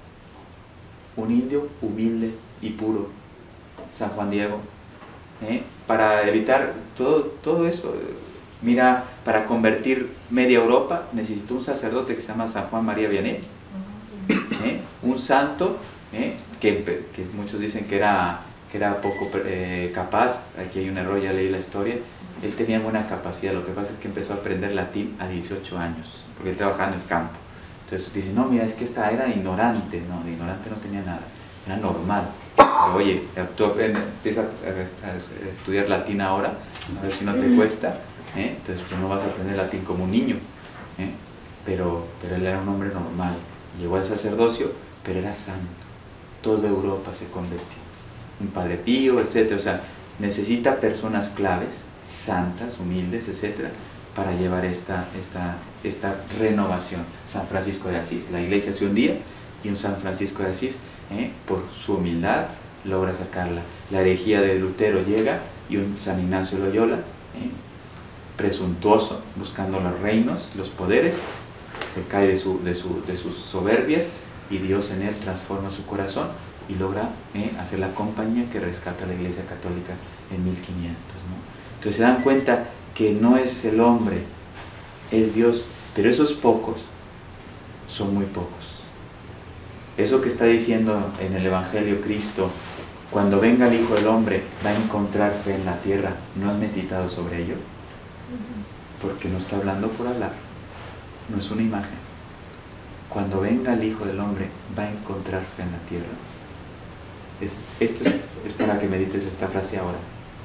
[SPEAKER 2] Un indio humilde y puro. San Juan Diego. ¿eh? Para evitar todo, todo eso. Mira, para convertir media Europa necesitó un sacerdote que se llama San Juan María Vianney. ¿eh? Un santo ¿eh? que, que muchos dicen que era, que era poco eh, capaz. Aquí hay un error, ya leí la historia. Él tenía buena capacidad, lo que pasa es que empezó a aprender latín a dieciocho años, porque él trabajaba en el campo. Entonces dice, no, mira, es que esta era ignorante. No, de ignorante no tenía nada, era normal. Pero, oye, tú empieza a, a estudiar latín ahora, a ver si no te cuesta, ¿eh? Entonces pues no vas a aprender latín como un niño, ¿eh? pero, pero él era un hombre normal, llegó al sacerdocio, pero era santo. Toda Europa se convirtió, un Padre Pío, etcétera. O sea, necesita personas claves, santas, humildes, etcétera, para llevar esta, esta, esta renovación. San Francisco de Asís, la iglesia hace un día y un San Francisco de Asís, ¿eh? por su humildad, logra sacarla. La herejía de Lutero llega y un San Ignacio de Loyola, ¿eh? presuntuoso, buscando los reinos, los poderes, se cae de, su, de, su, de sus soberbias y Dios en él transforma su corazón y logra ¿eh? hacer la compañía que rescata a la Iglesia Católica en mil quinientos, ¿no? Entonces se dan cuenta que no es el hombre, es Dios, pero esos pocos son muy pocos. Eso que está diciendo en el Evangelio Cristo, cuando venga el Hijo del Hombre va a encontrar fe en la tierra, ¿no has meditado sobre ello? Porque no está hablando por hablar, no es una imagen. Cuando venga el Hijo del Hombre va a encontrar fe en la tierra. Es, esto es, es para que medites esta frase ahora.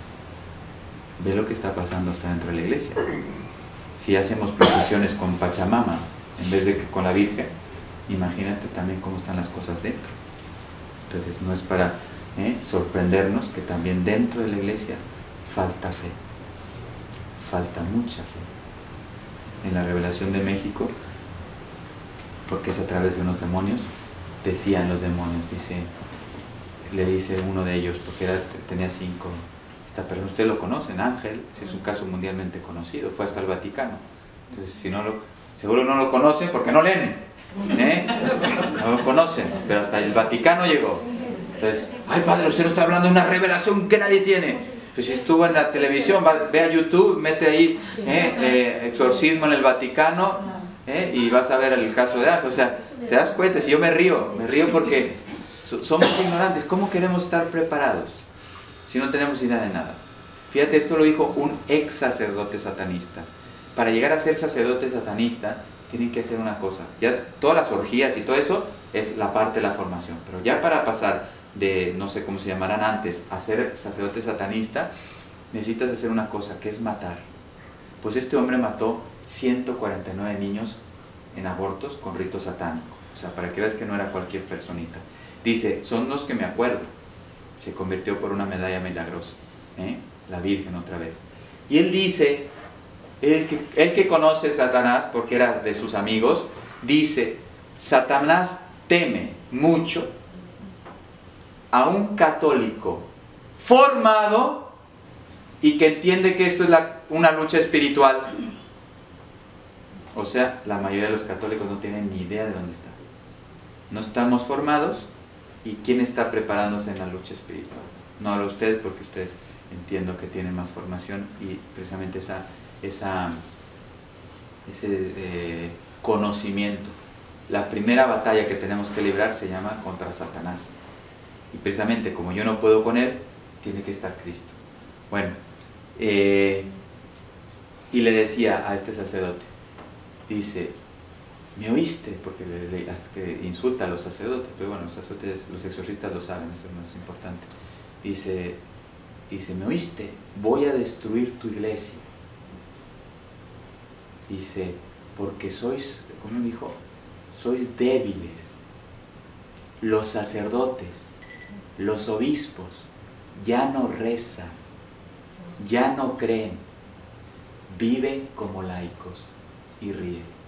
[SPEAKER 2] Ve lo que está pasando hasta dentro de la iglesia. Si hacemos procesiones con pachamamas en vez de que con la Virgen, imagínate también cómo están las cosas dentro. Entonces no es para ¿eh? sorprendernos que también dentro de la iglesia falta fe, falta mucha fe. En la revelación de México, porque es a través de unos demonios, decían los demonios, dice, le dice uno de ellos, porque era, tenía cinco, esta persona, ustedes lo conocen, Ángel, es un caso mundialmente conocido, fue hasta el Vaticano. Entonces, si no lo, seguro no lo conocen porque no leen, ¿eh? no lo conocen, pero hasta el Vaticano llegó. Entonces, ay padre, usted nos está hablando de una revelación que nadie tiene. Pues si estuvo en la televisión, va, ve a YouTube, mete ahí ¿eh? Eh, exorcismo en el Vaticano ¿eh? y vas a ver el caso de Ángel. O sea, te das cuenta, si yo me río, me río porque so, somos ignorantes. ¿Cómo queremos estar preparados si no tenemos idea de nada? Fíjate, esto lo dijo un ex sacerdote satanista. Para llegar a ser sacerdote satanista, tienen que hacer una cosa. Ya todas las orgías y todo eso es la parte de la formación. Pero ya para pasar de, no sé cómo se llamarán antes, a ser sacerdote satanista, necesitas hacer una cosa, que es matar. Pues este hombre mató ciento cuarenta y nueve niños en abortos con rito satánico. sea, para que veas que no era cualquier personita. Dice, son los que me acuerdo. Se convirtió por una medalla milagrosa. ¿eh? La Virgen otra vez. Y él dice, el que, el que conoce a Satanás, porque era de sus amigos, dice, Satanás teme mucho a un católico formado y que entiende que esto es la, una lucha espiritual. O sea, la mayoría de los católicos no tienen ni idea de dónde están. No estamos formados. ¿Y quién está preparándose en la lucha espiritual? No a ustedes, porque ustedes entiendo que tienen más formación y precisamente esa, esa, ese eh, conocimiento. La primera batalla que tenemos que librar se llama contra Satanás. Y precisamente como yo no puedo con él, tiene que estar Cristo. Bueno, eh, y le decía a este sacerdote, dice, ¿me oíste? Porque le, le, hasta que insulta a los sacerdotes, pero bueno, los sacerdotes, los exorcistas lo saben, eso no es importante. Dice, dice, ¿me oíste? Voy a destruir tu iglesia. Dice, porque sois, ¿cómo dijo? Sois débiles. Los sacerdotes, los obispos, ya no rezan, ya no creen, viven como laicos y ríen.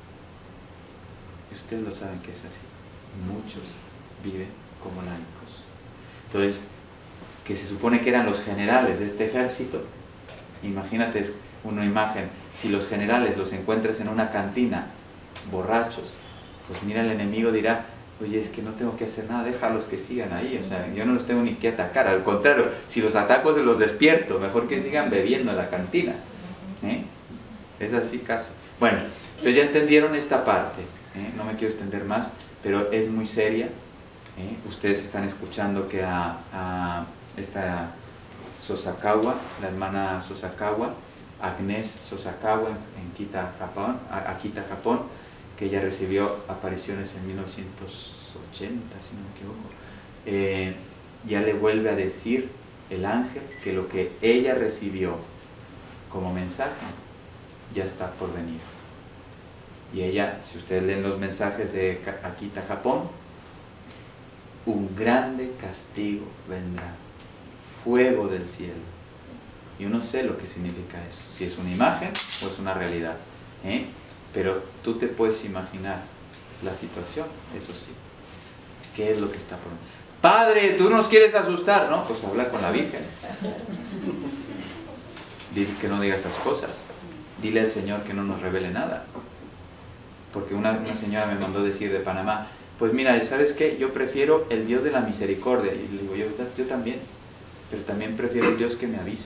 [SPEAKER 2] Y ustedes lo saben que es así. Muchos viven como laicos. Entonces, que se supone que eran los generales de este ejército, imagínate es una imagen, si los generales los encuentras en una cantina, borrachos, pues mira, el enemigo dirá, oye, es que no tengo que hacer nada, déjalos que sigan ahí, o sea, yo no los tengo ni que atacar, al contrario, si los ataco se los despierto, mejor que sigan bebiendo en la cantina. ¿eh? Es así casi. Bueno, entonces ya entendieron esta parte. ¿Eh? No me quiero extender más, pero es muy seria. ¿eh? Ustedes están escuchando que a, a esta Sosakawa, la hermana Sosakawa, Agnes Sosakawa en, en Kita, Japón, Akita, Japón, que ella recibió apariciones en mil novecientos ochenta, si no me equivoco, eh, ya le vuelve a decir el ángel que lo que ella recibió como mensaje ya está por venir. Y ella, si ustedes leen los mensajes de Akita, Japón, un grande castigo vendrá, fuego del cielo. Yo no sé lo que significa eso, si es una imagen o es una realidad. ¿eh? Pero tú te puedes imaginar la situación, eso sí. ¿Qué es lo que está por venir? Padre, tú nos quieres asustar, ¿no? Pues habla con la Virgen. Dile que no diga esas cosas. Dile al Señor que no nos revele nada. Porque una, una señora me mandó decir de Panamá, pues mira, ¿sabes qué? Yo prefiero el Dios de la misericordia. Y le digo, yo, yo también, pero también prefiero el Dios que me avisa.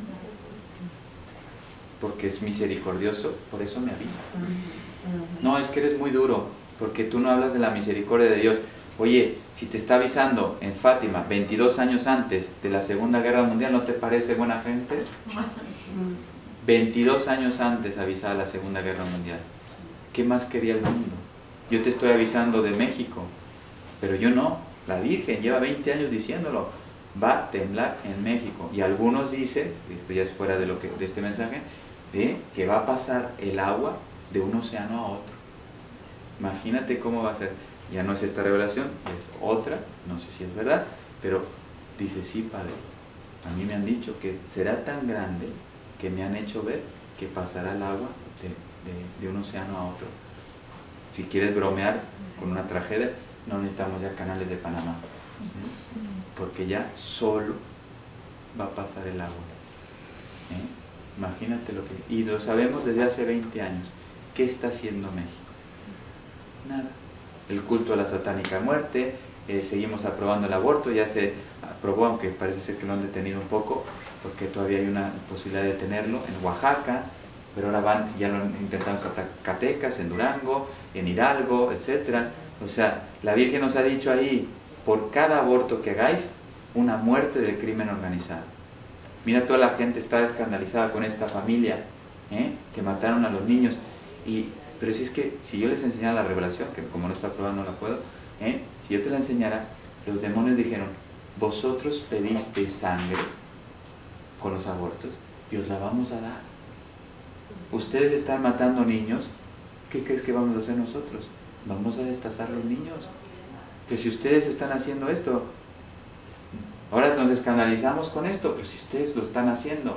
[SPEAKER 2] Porque es misericordioso, por eso me avisa. No, es que eres muy duro, porque tú no hablas de la misericordia de Dios. Oye, si te está avisando en Fátima, veintidós años antes de la Segunda Guerra Mundial, ¿no te parece buena gente? veintidós años antes avisaba la Segunda Guerra Mundial. ¿Qué más quería el mundo? Yo te estoy avisando de México, pero yo no. La Virgen lleva veinte años diciéndolo. Va a temblar en México. Y algunos dicen, esto ya es fuera de, lo que, de este mensaje, de que va a pasar el agua de un océano a otro. Imagínate cómo va a ser. Ya no es esta revelación, es otra, no sé si es verdad, pero dice, sí, Padre, a mí me han dicho que será tan grande que me han hecho ver que pasará el agua de, de, de un océano a otro. Si quieres bromear con una tragedia, no necesitamos ya canales de Panamá, ¿eh? Porque ya solo va a pasar el agua. ¿eh? Imagínate lo que... Y lo sabemos desde hace veinte años. ¿Qué está haciendo México? Nada. El culto a la satánica muerte, eh, seguimos aprobando el aborto, ya se aprobó, aunque parece ser que lo han detenido un poco, porque todavía hay una posibilidad de detenerlo, en Oaxaca, pero ahora van, ya lo han intentado en Zacatecas, en Durango, en Hidalgo, etcétera. O sea, la Virgen nos ha dicho ahí, por cada aborto que hagáis, una muerte del crimen organizado. Mira, toda la gente está escandalizada con esta familia, ¿eh? que mataron a los niños, y... Pero si es que, si yo les enseñara la revelación, que como no está aprobada no la puedo, ¿eh? si yo te la enseñara, los demonios dijeron, vosotros pedisteis sangre con los abortos y os la vamos a dar. Ustedes están matando niños, ¿qué crees que vamos a hacer nosotros? vamos a destazar los niños. Que si ustedes están haciendo esto, ahora nos escandalizamos con esto, pero si ustedes lo están haciendo,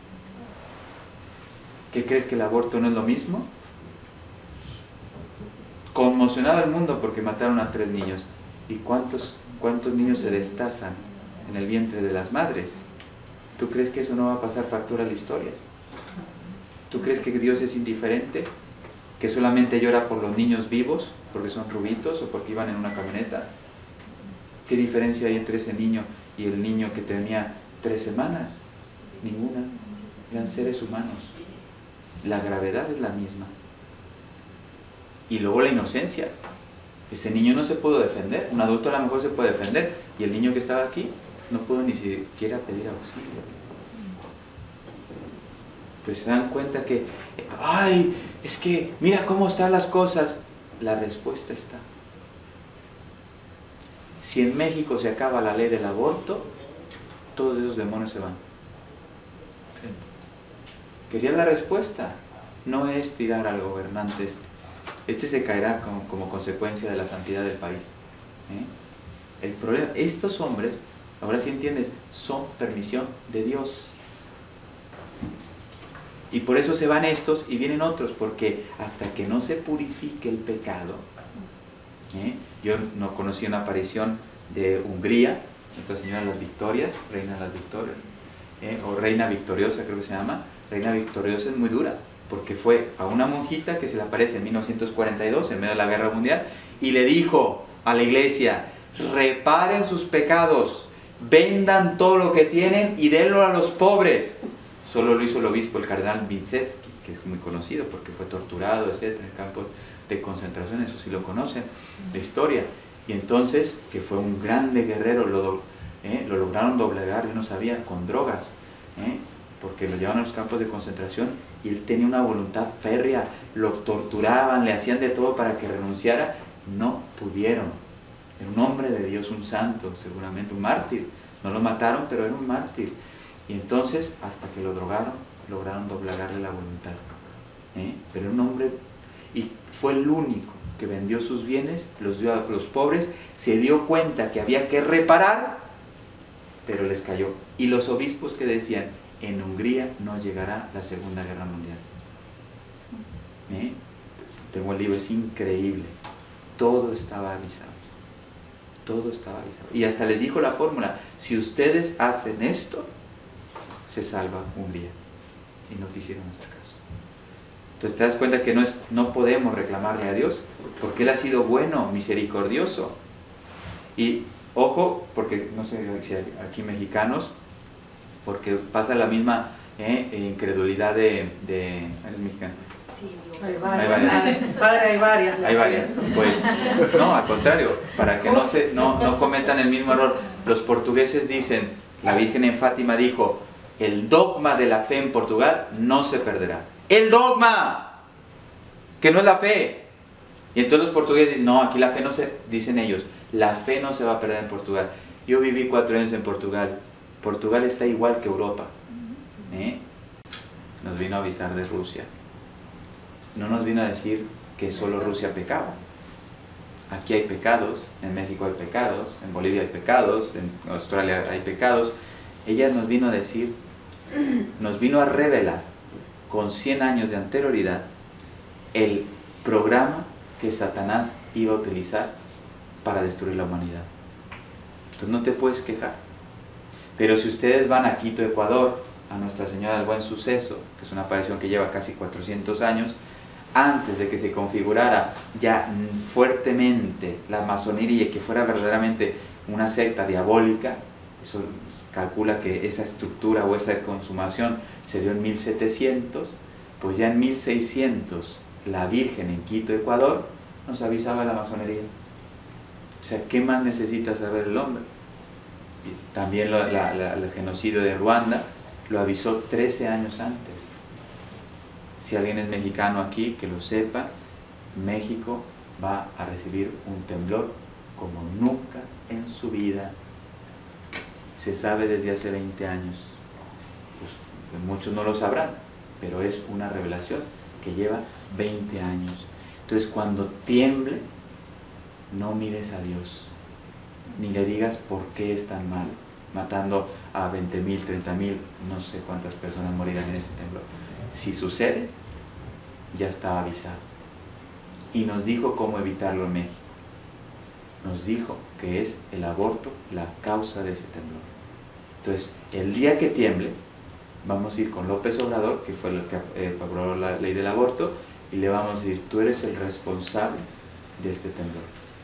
[SPEAKER 2] ¿qué crees, que el aborto no es lo mismo? Conmocionado el mundo porque mataron a tres niños. ¿Y cuántos, cuántos niños se destazan en el vientre de las madres? ¿Tú crees que eso no va a pasar factura a la historia? ¿Tú crees que Dios es indiferente? ¿Que solamente llora por los niños vivos, porque son rubitos o porque iban en una camioneta? ¿Qué diferencia hay entre ese niño y el niño que tenía tres semanas? Ninguna. Eran seres humanos. La gravedad es la misma. Y luego la inocencia. Ese niño no se pudo defender. Un adulto a lo mejor se puede defender. Y el niño que estaba aquí no pudo ni siquiera pedir auxilio. Entonces se dan cuenta que, ay, es que mira cómo están las cosas. La respuesta está. Si en México se acaba la ley del aborto, todos esos demonios se van. ¿Querías la respuesta? No es tirar al gobernante este. Este se caerá como, como consecuencia de la santidad del país. ¿Eh? El problema, estos hombres, ahora sí entiendes, son permisión de Dios. Y por eso se van estos y vienen otros, porque hasta que no se purifique el pecado, ¿eh? Yo no conocí una aparición de Hungría, Nuestra Señora de las Victorias, Reina de las Victorias, ¿eh? o Reina Victoriosa creo que se llama. Reina Victoriosa es muy dura, porque fue a una monjita que se le aparece en mil novecientos cuarenta y dos, en medio de la Guerra Mundial, y le dijo a la iglesia, reparen sus pecados, vendan todo lo que tienen y denlo a los pobres. Solo lo hizo el obispo, el cardenal Winsetzky, que es muy conocido porque fue torturado, etcétera, en el campo de concentración, eso sí lo conocen, la historia. Y entonces, que fue un grande guerrero, lo, eh, lo lograron doblegar, yo no sabía, con drogas, eh, porque lo llevaban a los campos de concentración y él tenía una voluntad férrea, lo torturaban, le hacían de todo para que renunciara, no pudieron. Era un hombre de Dios, un santo, seguramente, un mártir. No lo mataron, pero era un mártir. Y entonces, hasta que lo drogaron, lograron doblegarle la voluntad. ¿Eh? Pero era un hombre, y fue el único que vendió sus bienes, los dio a los pobres, se dio cuenta que había que reparar, pero les cayó. Y los obispos que decían, en Hungría no llegará la Segunda Guerra Mundial. ¿Eh? Tengo el libro, es increíble. Todo estaba avisado. Todo estaba avisado. Y hasta les dijo la fórmula, si ustedes hacen esto, se salva Hungría. Y no quisieron hacer caso. Entonces te das cuenta que no, es, no podemos reclamarle a Dios, porque Él ha sido bueno, misericordioso. Y ojo, porque no sé si aquí mexicanos, porque pasa la misma eh, incredulidad de... de ¿eres mexicano?
[SPEAKER 4] Sí,
[SPEAKER 3] Hay
[SPEAKER 4] varias.
[SPEAKER 3] varias. Padre, hay varias.
[SPEAKER 2] Hay varias. Pues no, al contrario, para que no, se, no, no cometan el mismo error. Los portugueses dicen, la Virgen en Fátima dijo, el dogma de la fe en Portugal no se perderá. ¡El dogma! Que no es la fe. Y entonces los portugueses dicen, no, aquí la fe no se... Dicen ellos, la fe no se va a perder en Portugal. Yo viví cuatro años en Portugal. Portugal está igual que Europa. ¿Eh? Nos vino a avisar de Rusia. No nos vino a decir que solo Rusia pecaba. Aquí hay pecados, en México hay pecados, en Bolivia hay pecados, en Australia hay pecados. Ella nos vino a decir, nos vino a revelar con cien años de anterioridad el programa que Satanás iba a utilizar para destruir la humanidad. Entonces no te puedes quejar. Pero si ustedes van a Quito, Ecuador, a Nuestra Señora del Buen Suceso, que es una aparición que lleva casi cuatrocientos años, antes de que se configurara ya fuertemente la masonería y que fuera verdaderamente una secta diabólica, eso calcula que esa estructura o esa consumación se dio en mil setecientos, pues ya en mil seiscientos la Virgen en Quito, Ecuador, nos avisaba de la masonería. O sea, ¿qué más necesita saber el hombre? Y también lo, la, la, el genocidio de Ruanda lo avisó trece años antes. Si alguien es mexicano aquí, que lo sepa, México va a recibir un temblor como nunca en su vida. Se sabe desde hace veinte años. Pues, muchos no lo sabrán, pero es una revelación que lleva veinte años. Entonces cuando tiemble, no mires a Dios, ni le digas por qué es tan malo, matando a veinte mil, treinta mil, no sé cuántas personas morirán en ese temblor. Si sucede, ya está avisado. Y nos dijo cómo evitarlo en México. Nos dijo que es el aborto la causa de ese temblor. Entonces, el día que tiemble, vamos a ir con López Obrador, que fue el que eh, aprobó la ley del aborto, y le vamos a decir, tú eres el responsable de este temblor.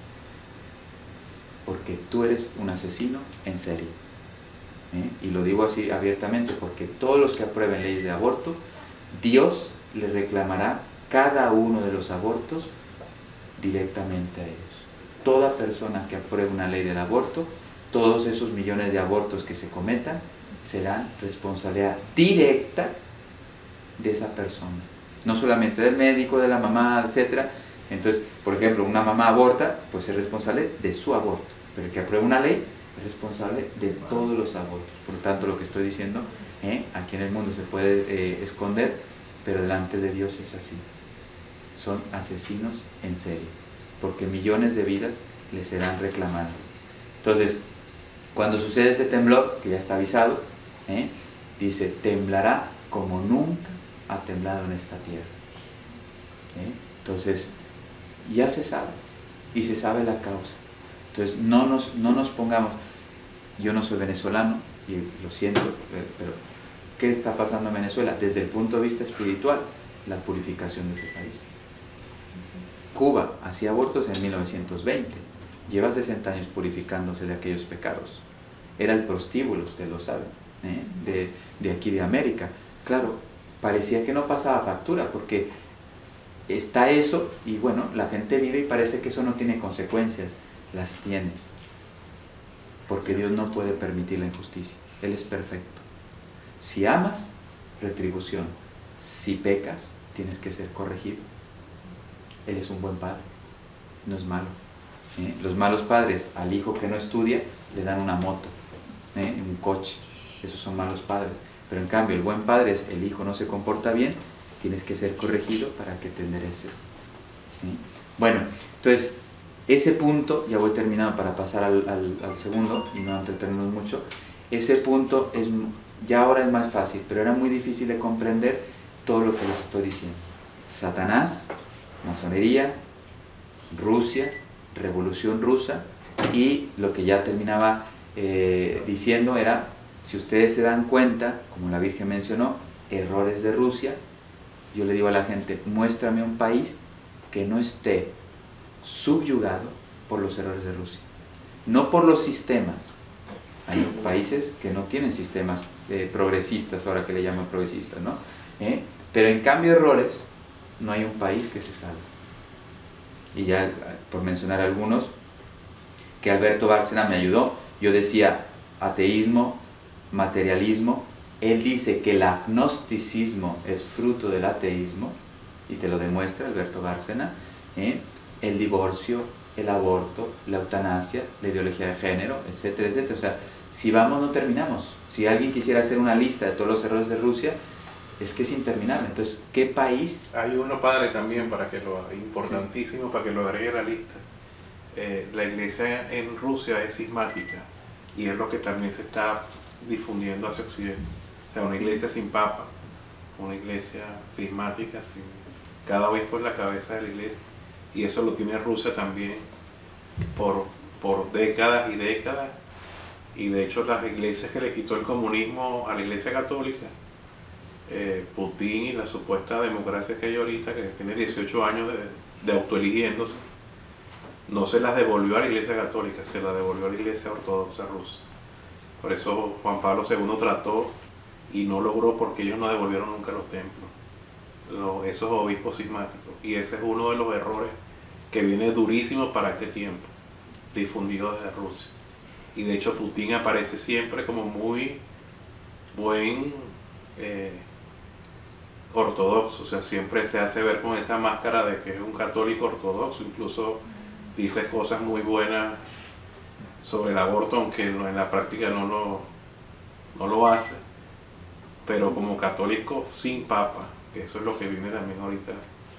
[SPEAKER 2] Porque tú eres un asesino en serie. ¿Eh? Y lo digo así abiertamente, porque todos los que aprueben leyes de aborto, Dios les reclamará cada uno de los abortos directamente a ellos. Toda persona que apruebe una ley del aborto, todos esos millones de abortos que se cometan, serán responsabilidad directa de esa persona. No solamente del médico, de la mamá, etcétera. Entonces, por ejemplo, una mamá aborta, pues es responsable de su aborto. Pero el que apruebe una ley es responsable de todos los abortos. Por lo tanto, lo que estoy diciendo, ¿eh? aquí en el mundo se puede eh, esconder, pero delante de Dios es así. Son asesinos en serie, porque millones de vidas les serán reclamadas. Entonces, cuando sucede ese temblor, que ya está avisado, ¿eh? dice, temblará como nunca ha temblado en esta tierra. ¿Eh? Entonces, ya se sabe, y se sabe la causa. Entonces, no nos, no nos pongamos, yo no soy venezolano, y lo siento, pero ¿qué está pasando en Venezuela? Desde el punto de vista espiritual, la purificación de ese país. Cuba hacía abortos en mil novecientos veinte, lleva sesenta años purificándose de aquellos pecados. Era el prostíbulo, usted lo sabe, ¿eh? de, de aquí de América. Claro, parecía que no pasaba factura, porque está eso, y bueno, la gente vive y parece que eso no tiene consecuencias. Las tiene, porque Dios no puede permitir la injusticia. Él es perfecto. Si amas, retribución. Si pecas, tienes que ser corregido. Él es un buen padre, no es malo. ¿Eh? Los malos padres al hijo que no estudia le dan una moto, ¿eh? un coche. Esos son malos padres. Pero en cambio el buen padre es, el hijo no se comporta bien, tienes que ser corregido para que te endereces. ¿Eh? Bueno, entonces ese punto, ya voy terminando para pasar al, al, al segundo y no entretenernos mucho. Ese punto es, ya ahora es más fácil, pero era muy difícil de comprender todo lo que les estoy diciendo. Satanás, masonería, Rusia, Revolución Rusa, y lo que ya terminaba eh, diciendo era, si ustedes se dan cuenta, como la Virgen mencionó, errores de Rusia, yo le digo a la gente, muéstrame un país que no esté subyugado por los errores de Rusia, no por los sistemas. Hay países que no tienen sistemas eh, progresistas, ahora que le llaman progresistas, ¿no? ¿Eh? Pero en cambio errores, no hay un país que se salve. Y ya, por mencionar algunos, que Alberto Bárcena me ayudó, yo decía ateísmo, materialismo, él dice que el agnosticismo es fruto del ateísmo, y te lo demuestra Alberto Bárcena, ¿eh? el divorcio, el aborto, la eutanasia, la ideología de género, etcétera, etcétera. O sea, si vamos no terminamos. Si alguien quisiera hacer una lista de todos los errores de Rusia, es que es interminable. Entonces, ¿qué país?
[SPEAKER 1] Hay uno, padre, también, sí. para que lo, importantísimo, sí. para que lo agregue a la lista. Eh, la iglesia en Rusia es cismática, y es lo que también se está difundiendo hacia Occidente. O sea, una iglesia sin papa, una iglesia cismática, sin, cada obispo es la cabeza de la iglesia. Y eso lo tiene Rusia también por, por décadas y décadas. Y de hecho las iglesias que le quitó el comunismo a la iglesia católica, eh, Putin y la supuesta democracia que hay ahorita, que tiene dieciocho años de, de autoeligiéndose, no se las devolvió a la iglesia católica, se las devolvió a la iglesia ortodoxa rusa. Por eso Juan Pablo segundo trató y no logró, porque ellos no devolvieron nunca los templos, los, esos obispos cismáticos. Y ese es uno de los errores que viene durísimo para este tiempo, difundido desde Rusia. Y de hecho Putin aparece siempre como muy buen eh, ortodoxo, o sea, siempre se hace ver con esa máscara de que es un católico ortodoxo, incluso dice cosas muy buenas sobre el aborto, aunque en la práctica no lo, no lo hace, pero como católico sin papa, que eso es lo que viene también ahorita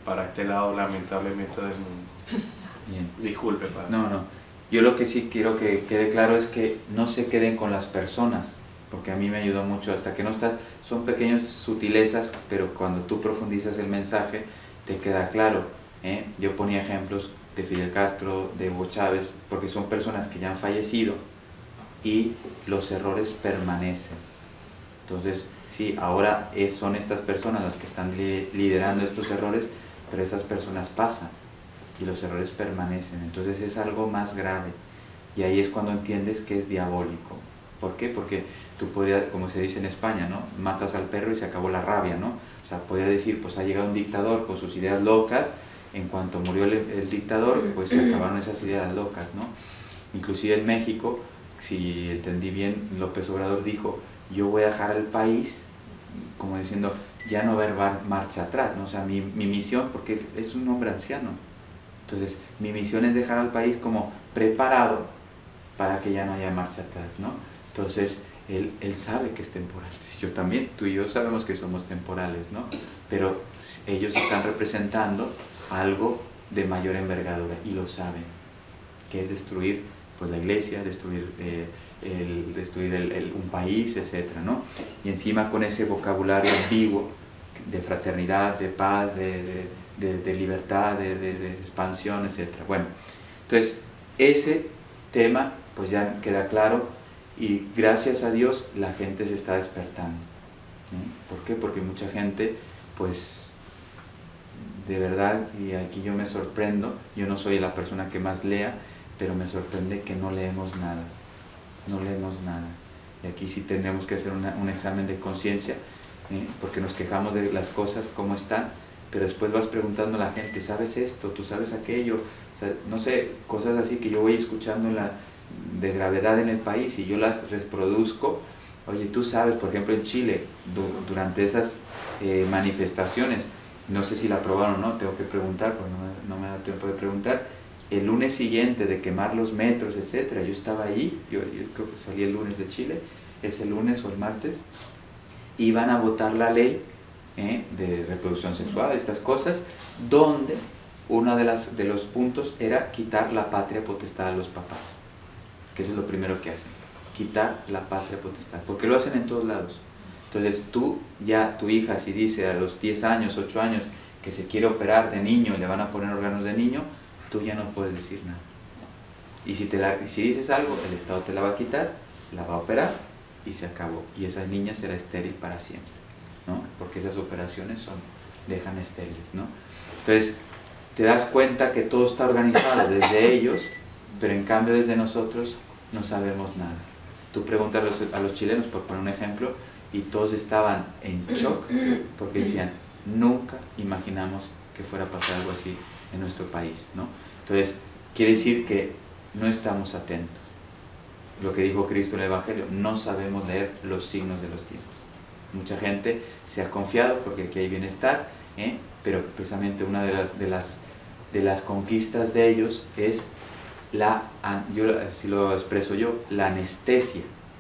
[SPEAKER 1] para este lado lamentablemente del mundo.
[SPEAKER 2] Bien.
[SPEAKER 1] Disculpe, padre.
[SPEAKER 2] No, no. Yo lo que sí quiero que quede claro es que no se queden con las personas, porque a mí me ayudó mucho, hasta que no está, son pequeñas sutilezas, pero cuando tú profundizas el mensaje te queda claro, ¿eh? Yo ponía ejemplos de Fidel Castro, de Hugo Chávez, porque son personas que ya han fallecido y los errores permanecen. Entonces, sí, ahora es, son estas personas las que están li liderando estos errores, pero estas personas pasan y los errores permanecen. Entonces es algo más grave. Y ahí es cuando entiendes que es diabólico. ¿Por qué? Porque tú podrías, como se dice en España, ¿no? Matas al perro y se acabó la rabia, ¿no? O sea, podría decir, pues ha llegado un dictador con sus ideas locas, en cuanto murió el, el dictador, pues se acabaron esas ideas locas, ¿no? Inclusive en México, si entendí bien, López Obrador dijo, yo voy a dejar al país, como diciendo, ya no va a haber marcha atrás, ¿no? O sea, mi, mi misión, porque es un hombre anciano, entonces mi misión es dejar al país como preparado para que ya no haya marcha atrás, ¿no? Entonces, él, él sabe que es temporal. Yo también, tú y yo sabemos que somos temporales, ¿no? Pero ellos están representando algo de mayor envergadura y lo saben, que es destruir pues, la iglesia, destruir, eh, el, destruir el, el, un país, etcétera, ¿no? Y encima con ese vocabulario ambiguo de fraternidad, de paz, de, de, de, de libertad, de, de, de expansión, etcétera. Bueno, entonces ese tema pues ya queda claro y gracias a Dios la gente se está despertando, ¿no? ¿Por qué? Porque mucha gente pues de verdad, y aquí yo me sorprendo, yo no soy la persona que más lea, pero me sorprende que no leemos nada, no leemos nada. Y aquí sí tenemos que hacer una, un examen de conciencia, ¿eh? Porque nos quejamos de las cosas como están, pero después vas preguntando a la gente, ¿sabes esto? ¿Tú sabes aquello? O sea, no sé, cosas así que yo voy escuchando en la, de gravedad en el país y yo las reproduzco. Oye, tú sabes, por ejemplo en Chile, du durante esas eh, manifestaciones, no sé si la aprobaron o no, tengo que preguntar, porque no, no me da tiempo de preguntar, el lunes siguiente de quemar los metros, etcétera, yo estaba allí, yo, yo creo que salí el lunes de Chile, ese lunes o el martes, iban a votar la ley ¿eh? de reproducción sexual, estas cosas, donde uno de, las, de los puntos era quitar la patria potestad a los papás, que eso es lo primero que hacen, quitar la patria potestad, porque lo hacen en todos lados. Entonces tú, ya tu hija, si dice a los diez años, ocho años, que se quiere operar de niño, le van a poner órganos de niño, tú ya no puedes decir nada. Y si, te la, si dices algo, el Estado te la va a quitar, la va a operar y se acabó. Y esa niña será estéril para siempre, ¿no? Porque esas operaciones son, dejan estériles, ¿no? Entonces, te das cuenta que todo está organizado desde ellos, pero en cambio desde nosotros no sabemos nada. Tú preguntas a los, a los chilenos, por poner un ejemplo, y todos estaban en shock porque decían, nunca imaginamos que fuera a pasar algo así en nuestro país, ¿no? Entonces, quiere decir que no estamos atentos. Lo que dijo Cristo en el Evangelio, no sabemos leer los signos de los tiempos. Mucha gente se ha confiado porque aquí hay bienestar, ¿eh? Pero precisamente una de las, de, las, de las conquistas de ellos es la, yo así lo expreso yo, la anestesia.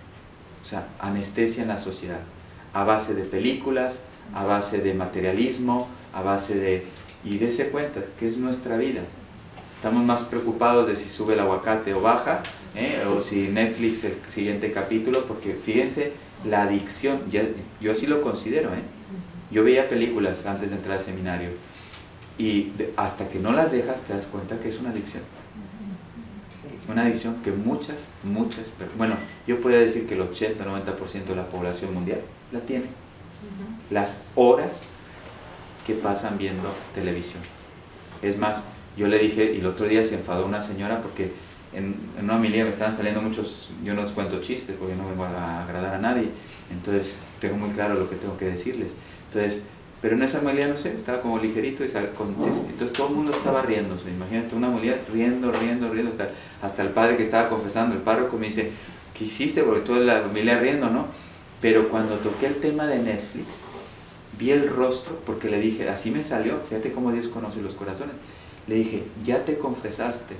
[SPEAKER 2] O sea, anestesia en la sociedad, a base de películas, a base de materialismo, a base de... Y dése cuenta que es nuestra vida. Estamos más preocupados de si sube el aguacate o baja, ¿eh? O si Netflix el siguiente capítulo, porque fíjense la adicción, ya, yo así lo considero, ¿eh? Yo veía películas antes de entrar al seminario y de, hasta que no las dejas te das cuenta que es una adicción. Una adicción que muchas, muchas, bueno, yo podría decir que el ochenta, noventa por ciento de la población mundial la tiene. Las horas que pasan viendo televisión. Es más, yo le dije, y el otro día se enfadó una señora porque en, en una homilía me estaban saliendo muchos, yo no les cuento chistes porque no vengo a agradar a nadie, entonces tengo muy claro lo que tengo que decirles. Entonces, pero en esa homilía, no sé, estaba como ligerito y sal, con chistes. Entonces todo el mundo estaba riéndose. Imagínate una homilía riendo, riendo, riendo, hasta, hasta el padre que estaba confesando, el párroco me dice, ¿qué hiciste? Porque toda la homilía riendo, ¿no? Pero cuando toqué el tema de Netflix, vi el rostro, porque le dije, así me salió, fíjate cómo Dios conoce los corazones. Le dije, ya te confesaste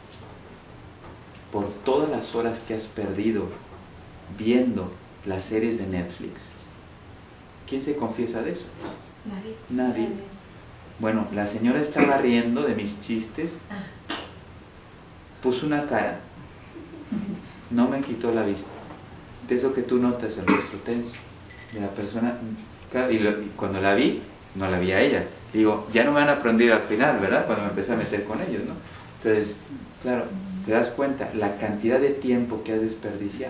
[SPEAKER 2] por todas las horas que has perdido viendo las series de Netflix. ¿Quién se confiesa de eso?
[SPEAKER 4] Nadie.
[SPEAKER 2] Nadie. Bueno, la señora estaba riendo de mis chistes, puso una cara, no me quitó la vista. De eso que tú notas el rostro tenso de la persona. Claro, y, lo, y cuando la vi, no la vi a ella. Digo, ya no me van a prender al final, ¿verdad? Cuando me empecé a meter con ellos, ¿no? Entonces, claro, te das cuenta la cantidad de tiempo que has desperdiciado.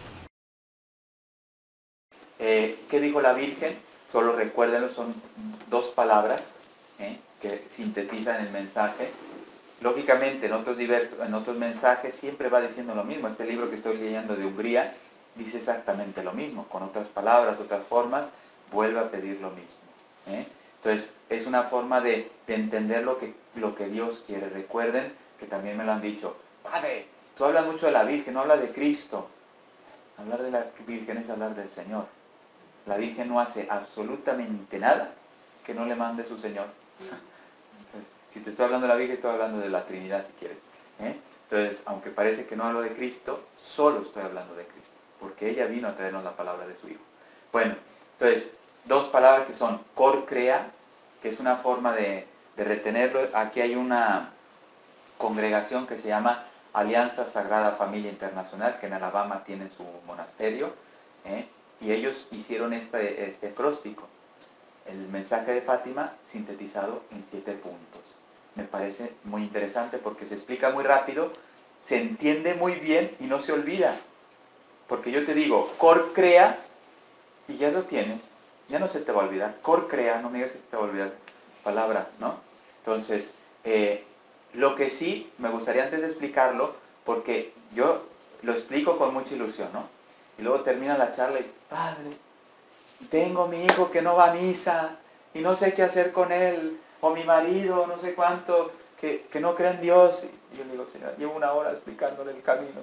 [SPEAKER 2] Eh, ¿Qué dijo la Virgen? Solo recuérdenlo, son dos palabras ¿eh? que sintetizan el mensaje. Lógicamente, en otros, diversos, en otros mensajes siempre va diciendo lo mismo. Este libro que estoy leyendo de Hungría dice exactamente lo mismo, con otras palabras, otras formas, vuelve a pedir lo mismo. ¿eh? Entonces, es una forma de, de entender lo que, lo que Dios quiere. Recuerden que también me lo han dicho, Padre, tú hablas mucho de la Virgen, no hablas de Cristo. Hablar de la Virgen es hablar del Señor. La Virgen no hace absolutamente nada que no le mande su Señor. Entonces, si te estoy hablando de la Virgen, estoy hablando de la Trinidad, si quieres. ¿eh? Entonces, aunque parece que no hablo de Cristo, solo estoy hablando de Cristo, porque ella vino a traernos la palabra de su Hijo. Bueno, entonces, dos palabras que son cor crea, que es una forma de, de retenerlo. Aquí hay una congregación que se llama Alianza Sagrada Familia Internacional, que en Alabama tiene su monasterio, ¿eh? y ellos hicieron este, este acróstico, el mensaje de Fátima sintetizado en siete puntos. Me parece muy interesante porque se explica muy rápido, se entiende muy bien y no se olvida. Porque yo te digo, cor crea, y ya lo tienes, ya no se te va a olvidar. Cor crea, no me digas que se te va a olvidar palabra, ¿no? Entonces, eh, lo que sí me gustaría antes de explicarlo, porque yo lo explico con mucha ilusión, ¿no? Y luego termina la charla y, Padre, tengo mi hijo que no va a misa y no sé qué hacer con él, o mi marido, no sé cuánto, que, que no cree en Dios. Y yo le digo, Señor, llevo una hora explicándole el camino.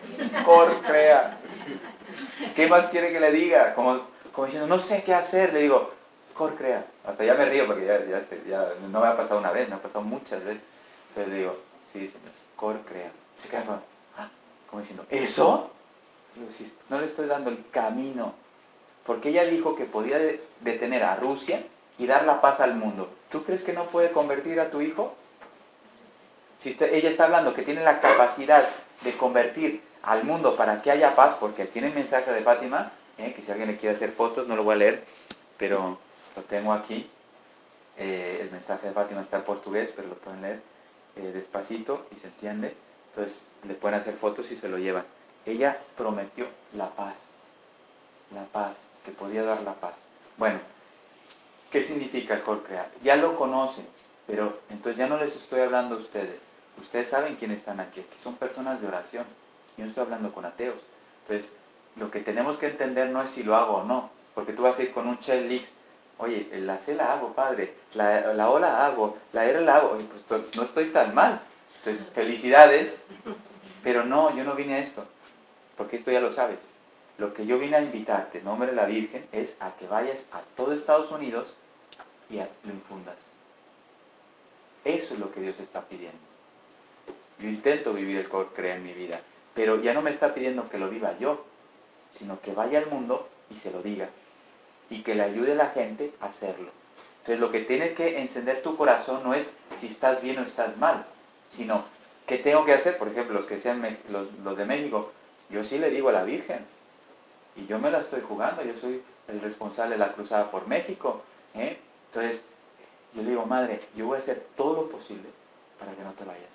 [SPEAKER 2] Cor crea. ¿Qué más quiere que le diga? Como, como diciendo, no sé qué hacer. Le digo, cor crea. Hasta ya me río porque ya, ya, ya no me ha pasado una vez, me ha pasado muchas veces. Entonces le digo, sí, Señor, cor crea. Se queda como, ah, como diciendo, ¿eso? Digo, sí, no le estoy dando el camino. Porque ella dijo que podía detener a Rusia y dar la paz al mundo. ¿Tú crees que no puede convertir a tu hijo? Si usted, ella está hablando que tiene la capacidad de convertir al mundo para que haya paz, porque aquí en el mensaje de Fátima, eh, que si alguien le quiere hacer fotos, no lo voy a leer, pero lo tengo aquí. Eh, el mensaje de Fátima está en portugués, pero lo pueden leer eh, despacito y se entiende. Entonces le pueden hacer fotos y se lo llevan. Ella prometió la paz. La paz, que podía dar la paz. Bueno, ¿qué significa el cor crea? Ya lo conocen, pero entonces ya no les estoy hablando a ustedes. Ustedes saben quiénes están aquí. Aquí son personas de oración. Yo no estoy hablando con ateos. Entonces, lo que tenemos que entender no es si lo hago o no. Porque tú vas a ir con un chelix. Oye, la C la hago, padre. La, la O la hago. La R la hago. Oye, pues no estoy tan mal. Entonces, felicidades. Pero no, yo no vine a esto. Porque esto ya lo sabes. Lo que yo vine a invitarte en nombre de la Virgen es a que vayas a todo Estados Unidos y a, lo infundas. Eso es lo que Dios está pidiendo. Yo intento vivir el cor crea en mi vida, pero ya no me está pidiendo que lo viva yo, sino que vaya al mundo y se lo diga. Y que le ayude a la gente a hacerlo. Entonces lo que tiene que encender tu corazón no es si estás bien o estás mal, sino ¿qué tengo que hacer? Por ejemplo, los que sean los, los de México, yo sí le digo a la Virgen, y yo me la estoy jugando, yo soy el responsable de la cruzada por México. ¿eh? Entonces, yo le digo, Madre, yo voy a hacer todo lo posible para que no te vayas.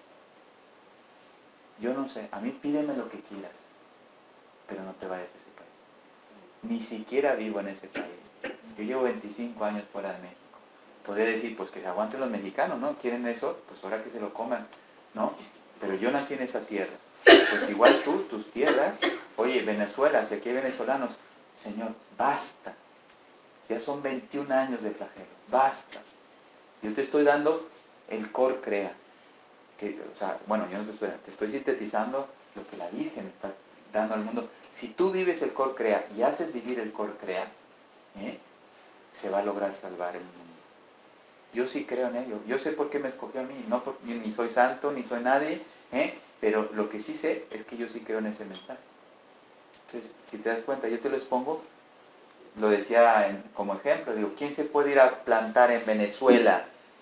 [SPEAKER 2] Yo no sé, a mí pídeme lo que quieras, pero no te vayas a ese país. Ni siquiera vivo en ese país. Yo llevo veinticinco años fuera de México. Podría decir, pues que se aguanten los mexicanos, ¿no? ¿Quieren eso? Pues ahora que se lo coman, ¿no? Pero yo nací en esa tierra. Pues igual tú, tus tierras, oye, Venezuela, si aquí hay venezolanos, Señor, basta. Ya son veintiún años de flagelo, basta. Yo te estoy dando el cor crea. Que, o sea, bueno, yo no te estoy, te estoy sintetizando lo que la Virgen está dando al mundo. Si tú vives el cor crea y haces vivir el cor crea, ¿eh? se va a lograr salvar el mundo. Yo sí creo en ello. Yo sé por qué me escogió a mí. No por, ni soy santo, ni soy nadie, ¿eh? pero lo que sí sé es que yo sí creo en ese mensaje. Entonces, si te das cuenta, yo te los pongo, lo decía en, como ejemplo, digo, ¿quién se puede ir a plantar en Venezuela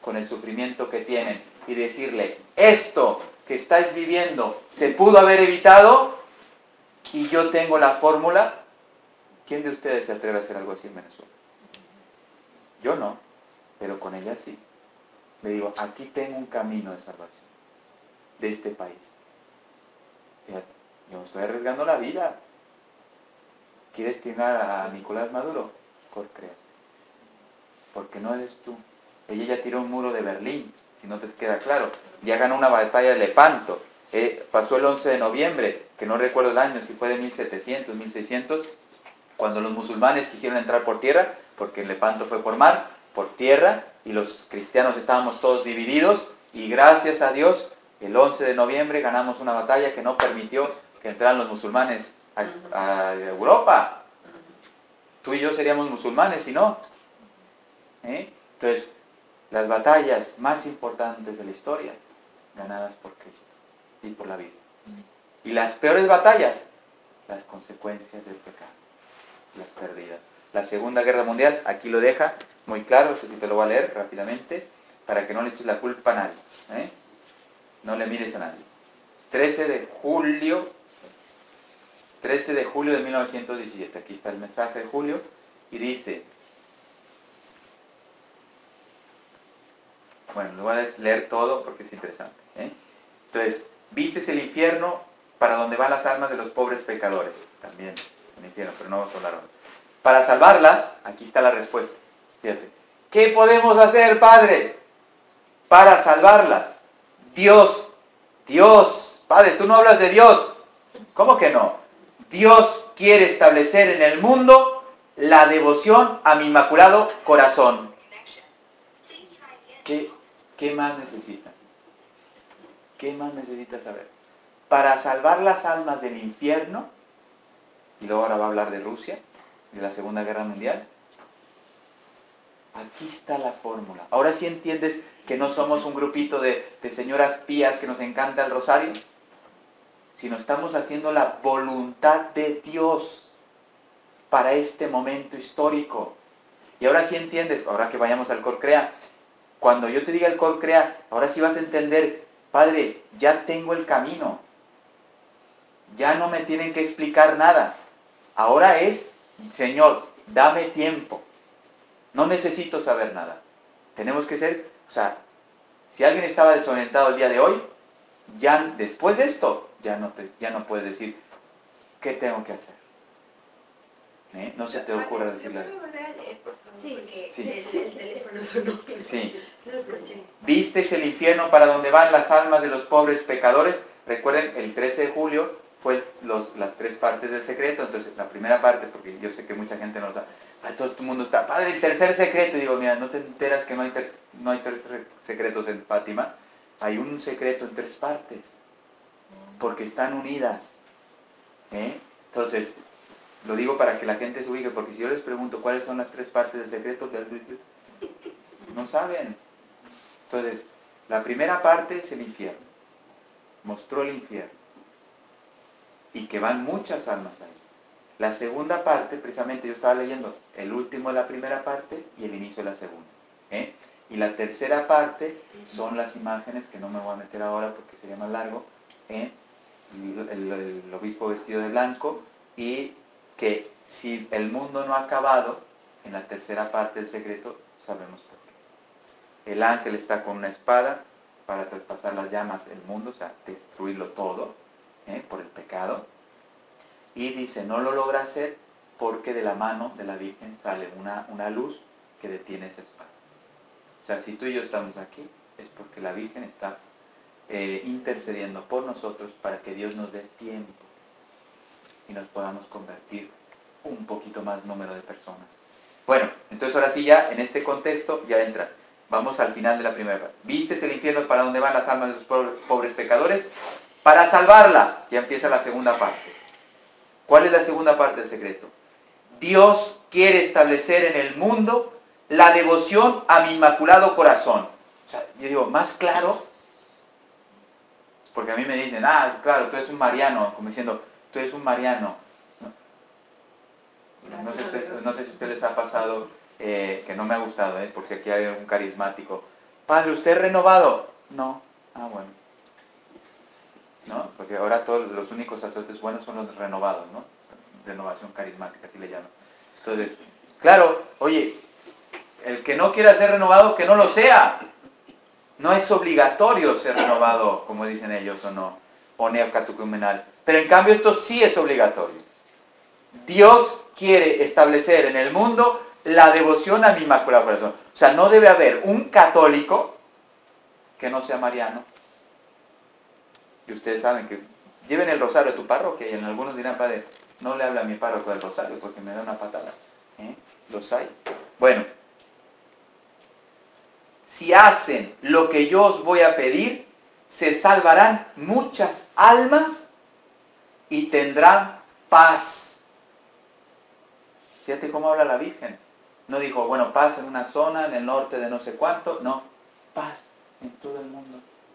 [SPEAKER 2] con el sufrimiento que tienen y decirle, esto que estáis viviendo se pudo haber evitado y yo tengo la fórmula. ¿Quién de ustedes se atreve a hacer algo así en Venezuela? Yo no, pero con ella sí. Le digo, aquí tengo un camino de salvación de este país. Fíjate, yo me estoy arriesgando la vida. ¿Quieres tirar a Nicolás Maduro? Corcrea. Porque no eres tú. Ella ya tiró un muro de Berlín, si no te queda claro. Ya ganó una batalla de Lepanto. Eh, pasó el once de noviembre, que no recuerdo el año, si fue de mil setecientos, mil seiscientos, cuando los musulmanes quisieron entrar por tierra, porque Lepanto fue por mar, por tierra, y los cristianos estábamos todos divididos, y gracias a Dios, el once de noviembre ganamos una batalla que no permitió que entraran los musulmanes a, a Europa. Tú y yo seríamos musulmanes, si no. ¿Eh? Entonces, las batallas más importantes de la historia, ganadas por Cristo y por la vida. Y las peores batallas, las consecuencias del pecado, las perdidas. La Segunda Guerra Mundial, aquí lo deja muy claro, eso sí te lo voy a leer rápidamente, para que no le eches la culpa a nadie. ¿eh? No le mires a nadie. trece de julio, trece de julio de mil novecientos diecisiete, aquí está el mensaje de Julio, y dice, bueno, lo voy a leer todo porque es interesante. ¿eh? Entonces, vistes el infierno para donde van las almas de los pobres pecadores. También el infierno, pero no vamos a hablar ahora. Para salvarlas, aquí está la respuesta. Fíjate. ¿Qué podemos hacer, Padre? Para salvarlas. Dios, Dios, Padre, tú no hablas de Dios. ¿Cómo que no? Dios quiere establecer en el mundo la devoción a mi inmaculado corazón. ¿Qué, qué más necesitan? ¿Qué más necesitas saber? Para salvar las almas del infierno, y luego ahora va a hablar de Rusia, de la Segunda Guerra Mundial, aquí está la fórmula. Ahora sí entiendes que no somos un grupito de, de señoras pías que nos encanta el rosario, sino estamos haciendo la voluntad de Dios para este momento histórico. Y ahora sí entiendes, ahora que vayamos al Corcrea, cuando yo te diga el Corcrea, ahora sí vas a entender, Padre, ya tengo el camino. Ya no me tienen que explicar nada. Ahora es, Señor, dame tiempo. No necesito saber nada. Tenemos que ser, o sea, si alguien estaba desorientado el día de hoy, ya después de esto, ya no, te, ya no puedes decir, ¿qué tengo que hacer? ¿Eh? No se te ocurra decirle.
[SPEAKER 4] Sí,
[SPEAKER 2] Sí.
[SPEAKER 4] el teléfono sonó.
[SPEAKER 2] Sí.
[SPEAKER 4] No escuché.
[SPEAKER 2] ¿Visteis el infierno para donde van las almas de los pobres pecadores? Recuerden, el trece de julio fue los, las tres partes del secreto. Entonces, la primera parte, porque yo sé que mucha gente no lo sabe, ah, todo el mundo está, Padre, el tercer secreto. Y digo, mira, ¿no te enteras que no hay, ter, no hay tres secretos en Fátima? Hay un secreto en tres partes, porque están unidas. ¿eh? Entonces, lo digo para que la gente se ubique, porque si yo les pregunto cuáles son las tres partes del secreto, no saben. Entonces, la primera parte es el infierno. Mostró el infierno. Y que van muchas almas ahí. La segunda parte, precisamente yo estaba leyendo el último de la primera parte y el inicio de la segunda. ¿eh? Y la tercera parte son las imágenes, que no me voy a meter ahora porque sería más largo. ¿eh? El, el, el obispo vestido de blanco, y que si el mundo no ha acabado, en la tercera parte del secreto, sabemos por qué. El ángel está con una espada para traspasar las llamas del mundo, o sea, destruirlo todo, ¿eh? por el pecado. Y dice, no lo logra hacer porque de la mano de la Virgen sale una, una luz que detiene esa espada. O sea, si tú y yo estamos aquí, es porque la Virgen está eh, intercediendo por nosotros para que Dios nos dé tiempo y nos podamos convertir un poquito más número de personas. Bueno, entonces ahora sí ya, en este contexto, ya entra. Vamos al final de la primera parte. ¿Vistes el infierno para donde van las almas de los pobres pecadores? Para salvarlas. Ya empieza la segunda parte. ¿Cuál es la segunda parte del secreto? Dios quiere establecer en el mundo la devoción a mi inmaculado corazón. O sea, yo digo, más claro, porque a mí me dicen, ah, claro, tú eres un mariano, como diciendo, tú eres un mariano. No, no, sé, si, no sé si a ustedes les ha pasado, eh, que no me ha gustado, eh, porque aquí hay un carismático. Padre, ¿usted es renovado? No. Ah, bueno. ¿No? Porque ahora todos los únicos sacerdotes buenos son los renovados, ¿no? Renovación carismática, así le llaman. Entonces, claro, oye, el que no quiera ser renovado, que no lo sea. No es obligatorio ser renovado, como dicen ellos, o no, o neocatecumenal. Pero en cambio esto sí es obligatorio. Dios quiere establecer en el mundo la devoción a mi Inmaculado Corazón. O sea, no debe haber un católico que no sea mariano. Y ustedes saben que lleven el rosario a tu parroquia, y en algunos dirán, padre, no le habla a mi párroco del rosario porque me da una patada. ¿Eh? Los hay. Bueno, si hacen lo que yo os voy a pedir, se salvarán muchas almas y tendrán paz. Fíjate cómo habla la Virgen. No dijo, bueno, paz en una zona, en el norte de no sé cuánto. No, paz en todo el mundo.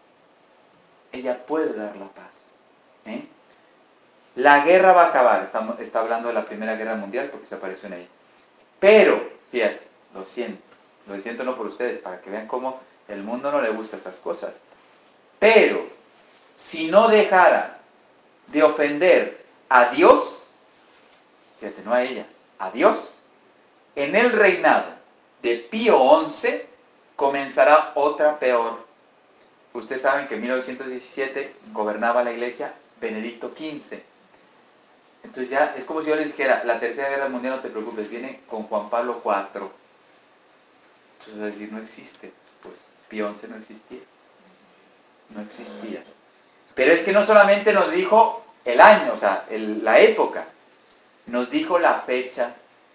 [SPEAKER 2] Ella puede dar la paz. ¿Eh? La guerra va a acabar. Está, está hablando de la Primera Guerra Mundial porque se apareció en ella. Pero, fíjate, lo siento. Lo siento no por ustedes, para que vean cómo el mundo no le gusta estas cosas. Pero, si no dejara de ofender a Dios, fíjate, no a ella, a Dios, en el reinado de Pío once comenzará otra peor. Ustedes saben que en mil novecientos diecisiete gobernaba la iglesia Benedicto quince. Entonces ya es como si yo les dijera, la Tercera Guerra Mundial, no te preocupes, viene con Juan Pablo cuarto. Entonces va a decir, no existe. Pues Pío once no existía. No existía. Pero es que no solamente nos dijo el año, o sea, el, la época, nos dijo la fecha.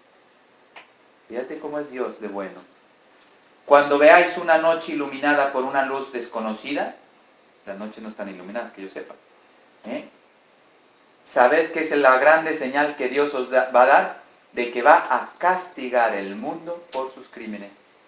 [SPEAKER 2] Fíjate cómo es Dios de bueno. Cuando veáis una noche iluminada por una luz desconocida, las noches no están iluminadas, que yo sepa, ¿eh? Sabed que es la grande señal que Dios os da, va a dar de que va a castigar el mundo por sus crímenes.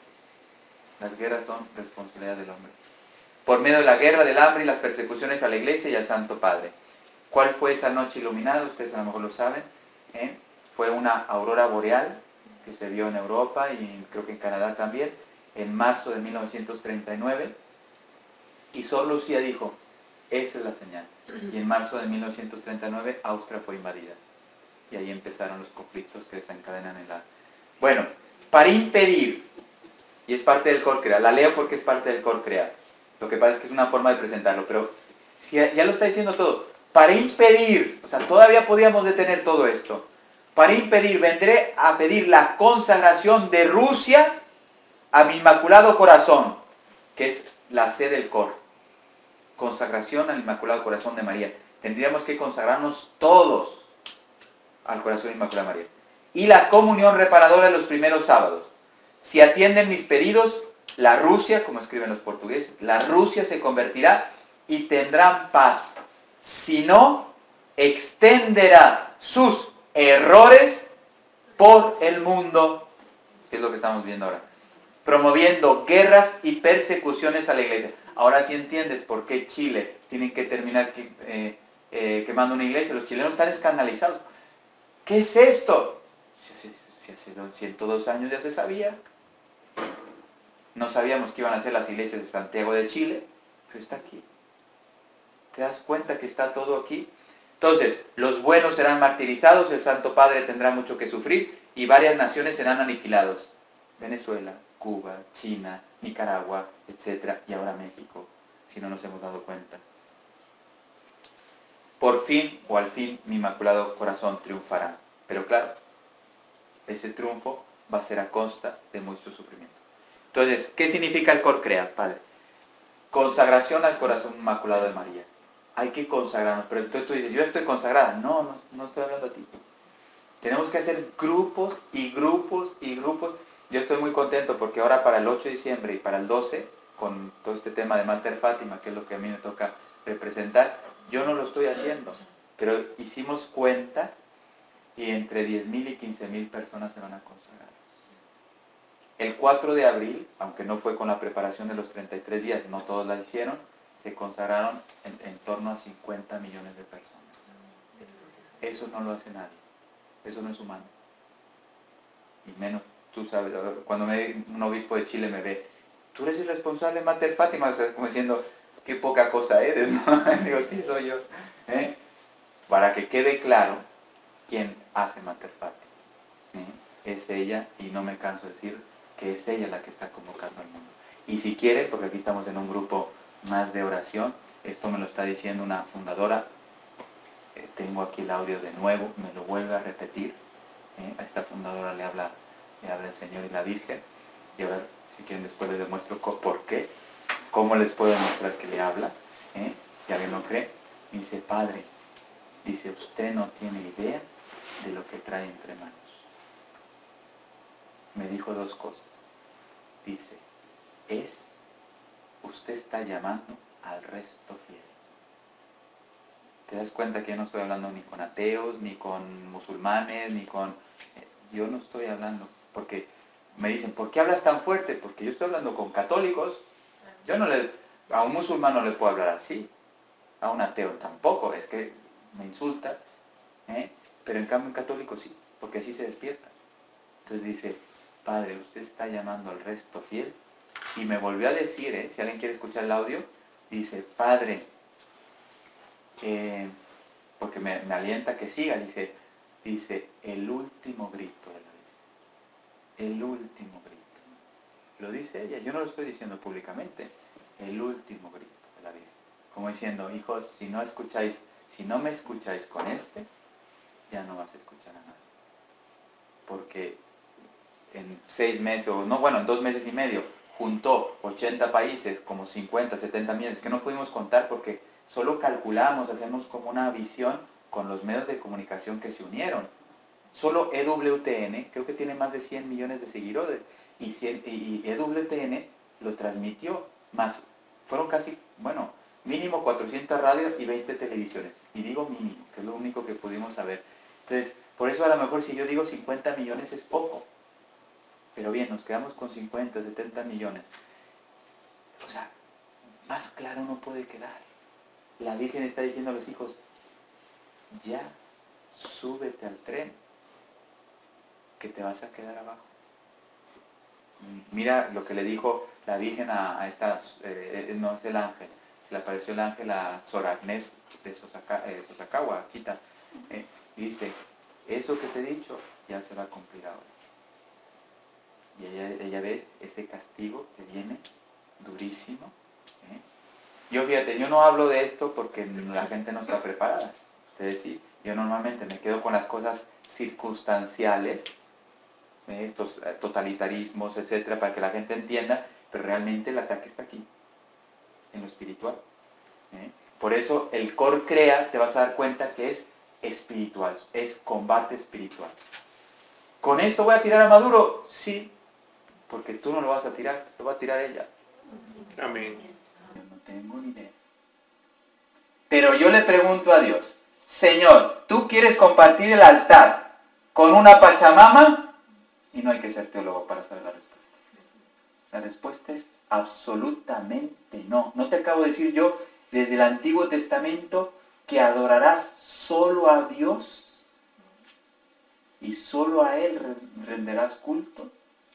[SPEAKER 2] Las guerras son responsabilidad del hombre. Por medio de la guerra, del hambre y las persecuciones a la iglesia y al Santo Padre. ¿Cuál fue esa noche iluminada? Ustedes a lo mejor lo saben. ¿eh? Fue una aurora boreal que se vio en Europa y creo que en Canadá también, en marzo de mil novecientos treinta y nueve. Y Sor Lucía dijo, esa es la señal. Y en marzo de mil novecientos treinta y nueve Austria fue invadida. Y ahí empezaron los conflictos que desencadenan en la... Bueno, para impedir, y es parte del Corcrea, la leo porque es parte del Corcrea. Lo que pasa es que es una forma de presentarlo, pero si ya lo está diciendo todo. Para impedir, o sea, todavía podíamos detener todo esto. Para impedir, vendré a pedir la consagración de Rusia a mi Inmaculado Corazón, que es la sede del cor. Consagración al Inmaculado Corazón de María. Tendríamos que consagrarnos todos al Corazón Inmaculado de María. Y la comunión reparadora de los primeros sábados. Si atienden mis pedidos, la Rusia, como escriben los portugueses, la Rusia se convertirá y tendrán paz. Si no, extenderá sus errores por el mundo, que es lo que estamos viendo ahora, promoviendo guerras y persecuciones a la iglesia. Ahora sí entiendes por qué Chile tiene que terminar eh, eh, quemando una iglesia. Los chilenos están escandalizados. ¿Qué es esto? Si hace, si hace ciento dos años ya se sabía. No sabíamos que iban a ser las iglesias de Santiago de Chile, pero está aquí. ¿Te das cuenta que está todo aquí? Entonces, los buenos serán martirizados, el Santo Padre tendrá mucho que sufrir y varias naciones serán aniquilados. Venezuela, Cuba, China, Nicaragua, etcétera, y ahora México, si no nos hemos dado cuenta. Por fin, o al fin, mi Inmaculado Corazón triunfará. Pero claro, ese triunfo va a ser a costa de mucho sufrimiento. Entonces, ¿qué significa el Corcrea, Padre? Consagración al Corazón Inmaculado de María. Hay que consagrarnos. Pero entonces tú dices, yo estoy consagrada. No, no, no estoy hablando a ti. Tenemos que hacer grupos y grupos y grupos. Yo estoy muy contento porque ahora para el ocho de diciembre y para el doce, con todo este tema de Mater Fátima, que es lo que a mí me toca representar, yo no lo estoy haciendo. Pero hicimos cuentas y entre diez mil y quince mil personas se van a consagrar. El cuatro de abril, aunque no fue con la preparación de los treinta y tres días, no todos la hicieron, se consagraron en, en torno a cincuenta millones de personas. Eso no lo hace nadie. Eso no es humano. Y menos, tú sabes, cuando me, un obispo de Chile me ve, tú eres el responsable de Mater Fátima, o sea, como diciendo, qué poca cosa eres, ¿no? Digo, sí, soy yo. ¿Eh? Para que quede claro quién hace Mater Fátima. ¿Eh? Es ella, y no me canso de decir que es ella la que está convocando al mundo. Y si quiere, porque aquí estamos en un grupo más de oración, esto me lo está diciendo una fundadora, eh, tengo aquí el audio de nuevo, me lo vuelve a repetir, ¿eh? A esta fundadora le habla, le habla el Señor y la Virgen, y a ver si quieren después les demuestro por qué, cómo les puedo demostrar que le habla, ¿eh? Si alguien no cree, me dice, Padre, dice, usted no tiene idea de lo que trae entre manos. Me dijo dos cosas, dice, es, usted está llamando al resto fiel. ¿Te das cuenta que yo no estoy hablando ni con ateos, ni con musulmanes, ni con... Eh, yo no estoy hablando, porque me dicen, ¿por qué hablas tan fuerte? Porque yo estoy hablando con católicos. Yo no le... A un musulmán no le puedo hablar así, a un ateo tampoco, es que me insulta, ¿eh? Pero en cambio un católico sí, porque así se despierta. Entonces dice, Padre, usted está llamando al resto fiel. Y me volvió a decir, ¿eh? Si alguien quiere escuchar el audio, dice, Padre, eh, porque me, me alienta que siga, dice, dice, el último grito de la vida. El último grito. Lo dice ella, yo no lo estoy diciendo públicamente. El último grito de la vida. Como diciendo, hijos, si no escucháis, si no me escucháis con este, ya no vas a escuchar a nadie. Porque en seis meses, o no, bueno, en dos meses y medio, juntó ochenta países, como cincuenta, setenta millones, que no pudimos contar porque solo calculamos, hacemos como una visión con los medios de comunicación que se unieron. Solo E W T N, creo que tiene más de cien millones de seguidores, y, cien, y E W T N lo transmitió, más, fueron casi, bueno, mínimo cuatrocientas radios y veinte televisiones. Y digo mínimo, que es lo único que pudimos saber. Entonces, por eso a lo mejor si yo digo cincuenta millones es poco. Pero bien, nos quedamos con cincuenta, setenta millones. O sea, más claro no puede quedar. La Virgen está diciendo a los hijos, ya, súbete al tren, que te vas a quedar abajo. Mira lo que le dijo la Virgen a, a esta, eh, no es el ángel, se le apareció el ángel a Sor Agnés de Sosaka, eh, Sosakawa, Akita. Eh, dice, eso que te he dicho ya se va a cumplir ahora. Y ella, ella ves ese castigo que viene durísimo. ¿eh? Yo fíjate, yo no hablo de esto porque la gente no está preparada. Ustedes sí, yo normalmente me quedo con las cosas circunstanciales, ¿eh? estos totalitarismos, etcétera, para que la gente entienda, pero realmente el ataque está aquí, en lo espiritual. ¿eh? Por eso el Cor Crea, te vas a dar cuenta que es espiritual, es combate espiritual. ¿Con esto voy a tirar a Maduro? Sí, porque tú no lo vas a tirar, lo va a tirar ella.
[SPEAKER 1] Amén.
[SPEAKER 2] Yo no tengo ni idea. Pero yo le pregunto a Dios, Señor, ¿tú quieres compartir el altar con una Pachamama? Y no hay que ser teólogo para saber la respuesta. La respuesta es absolutamente no. ¿No te acabo de decir yo desde el Antiguo Testamento que adorarás solo a Dios y solo a Él renderás culto?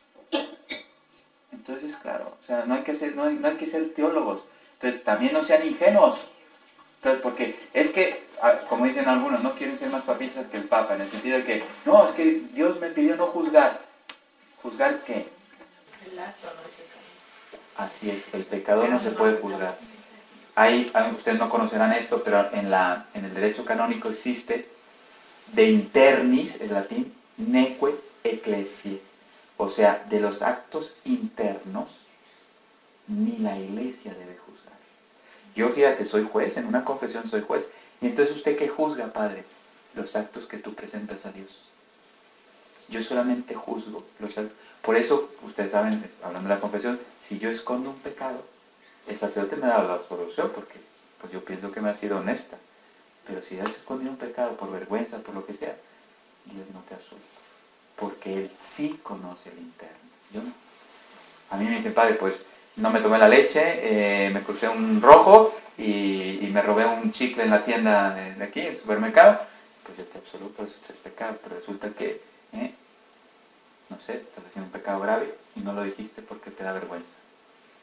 [SPEAKER 2] Entonces, claro, o sea, no hay que ser, no hay, no hay que ser teólogos. Entonces, también no sean ingenuos. Entonces, porque es que, como dicen algunos, no quieren ser más papistas que el Papa, en el sentido de que, no, es que Dios me pidió no juzgar. ¿Juzgar qué?
[SPEAKER 4] El acto no es pecado.
[SPEAKER 2] Así es, el pecado no se puede juzgar. Hay, ustedes no conocerán esto, pero en, la, en el derecho canónico existe de internis, en latín, neque ecclesiae. O sea, de los actos internos, ni la iglesia debe juzgar. Yo, fíjate, soy juez, en una confesión soy juez. Y entonces, ¿usted qué juzga, Padre? Los actos que tú presentas a Dios. Yo solamente juzgo los actos. Por eso, ustedes saben, hablando de la confesión, si yo escondo un pecado, el sacerdote me da la solución, porque pues yo pienso que me ha sido honesta. Pero si has escondido un pecado por vergüenza, por lo que sea, Dios no te asuelta. Porque Él sí conoce el interno. Yo no. A mí me dicen, Padre, pues no me tomé la leche, eh, me crucé un rojo y, y me robé un chicle en la tienda de, de aquí, en el supermercado. Pues yo te absoluto, por eso es el pecado. Pero resulta que, eh, no sé, estás haciendo un pecado grave y no lo dijiste porque te da vergüenza.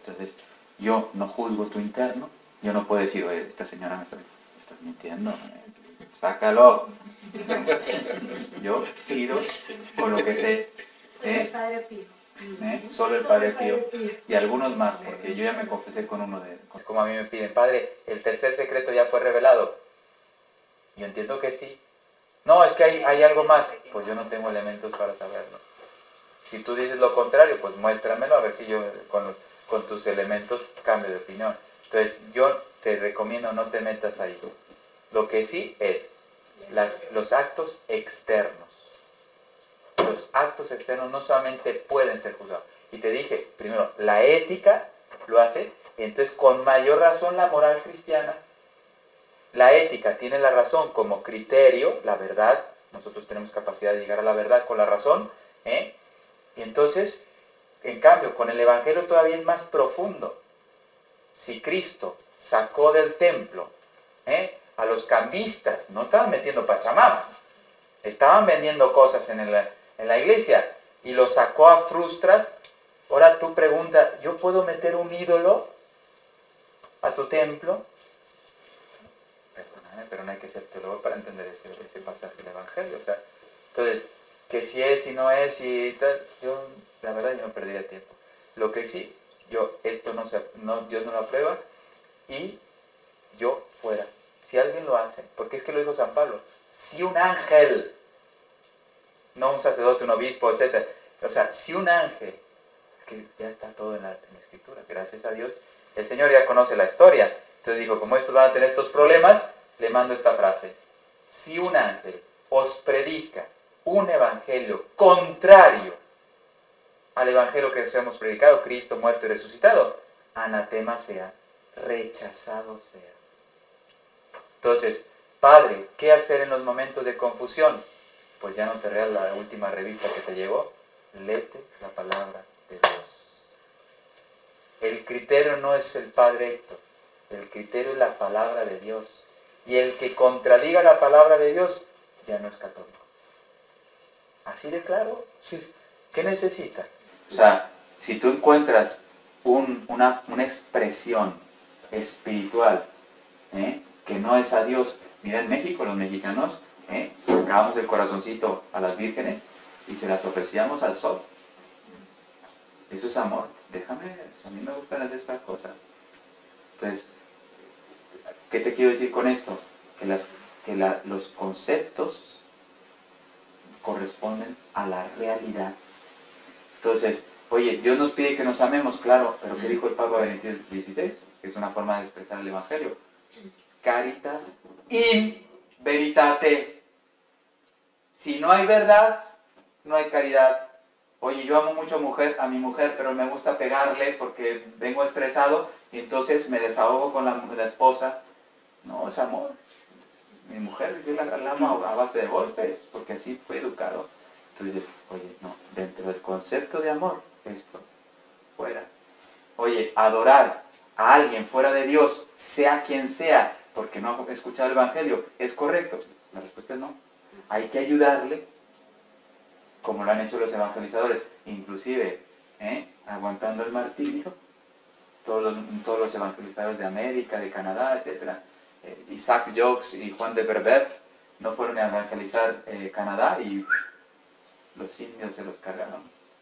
[SPEAKER 2] Entonces, yo no juzgo tu interno, yo no puedo decir, oye, esta señora me está, me estás mintiendo, eh, sácalo. Yo tiro con lo que sé. ¿Eh? ¿Eh? Solo el Padre Pío y algunos más, porque yo ya me confesé con uno de ellos. Es como a mí me piden, Padre, ¿el tercer secreto ya fue revelado? Yo entiendo que sí. No, es que hay, hay algo más. Pues yo no tengo elementos para saberlo. Si tú dices lo contrario, pues muéstramelo a ver si yo con, con tus elementos cambio de opinión. Entonces yo te recomiendo no te metas ahí. Lo que sí es las, los actos externos. Los actos externos no solamente pueden ser juzgados. Y te dije, primero, la ética lo hace, entonces con mayor razón la moral cristiana. La ética tiene la razón como criterio, la verdad. Nosotros tenemos capacidad de llegar a la verdad con la razón. ¿eh? Y entonces, en cambio, con el Evangelio todavía es más profundo. Si Cristo sacó del templo ¿eh? a los cambistas, no estaban metiendo pachamamas, estaban vendiendo cosas en, el, en la iglesia, y los sacó a frustras. Ahora tú preguntas, ¿yo puedo meter un ídolo a tu templo? Perdóname, pero no hay que ser teólogo para entender ese, ese pasaje del Evangelio. O sea, entonces, que si es, si no es, y tal, yo, la verdad, yo no perdería tiempo. Lo que sí, yo, esto no se, no, Dios no lo aprueba, y yo fuera. Si alguien lo hace, porque es que lo dijo San Pablo, si un ángel, no un sacerdote, un obispo, etcétera, o sea, si un ángel, es que ya está todo en la, en la Escritura, gracias a Dios, el Señor ya conoce la historia. Entonces dijo, como estos van a tener estos problemas, le mando esta frase. Si un ángel os predica un evangelio contrario al evangelio que os hemos predicado, Cristo muerto y resucitado, anatema sea, rechazado sea. Entonces, Padre, ¿qué hacer en los momentos de confusión? Pues ya no te leas la última revista que te llegó, léete la palabra de Dios. El criterio no es el Padre Héctor, el criterio es la palabra de Dios. Y el que contradiga la palabra de Dios ya no es católico. Así de claro. ¿Qué necesita? O sea, si tú encuentras un, una, una expresión espiritual ¿eh? que no es a Dios. Mira, en México los mexicanos ¿eh? sacábamos el corazoncito a las vírgenes y se las ofrecíamos al sol. Eso es amor. Déjame, a mí me gustan hacer estas cosas. Entonces, ¿qué te quiero decir con esto? Que, las, que la, los conceptos corresponden a la realidad. Entonces, oye, Dios nos pide que nos amemos, claro, pero ¿qué dijo el Papa Benedicto dieciséis? Que es una forma de expresar el Evangelio. Caritas in veritate. Si no hay verdad, no hay caridad. Oye, yo amo mucho a, mujer, a mi mujer, pero me gusta pegarle porque vengo estresado y entonces me desahogo con la, la esposa. No, es amor. Mi mujer, yo la, la amo a base de golpes, porque así fue educado. Entonces, oye, no, dentro del concepto de amor, esto, fuera. Oye, adorar a alguien fuera de Dios, sea quien sea, porque no ha escuchado el Evangelio, ¿es correcto? La respuesta es no. Hay que ayudarle, como lo han hecho los evangelizadores, inclusive, ¿eh? aguantando el martirio, todos los, todos los evangelizadores de América, de Canadá, etcétera. Eh, Isaac Jogues y Juan de Brebeuf no fueron a evangelizar eh, Canadá y los indios se los cargaron.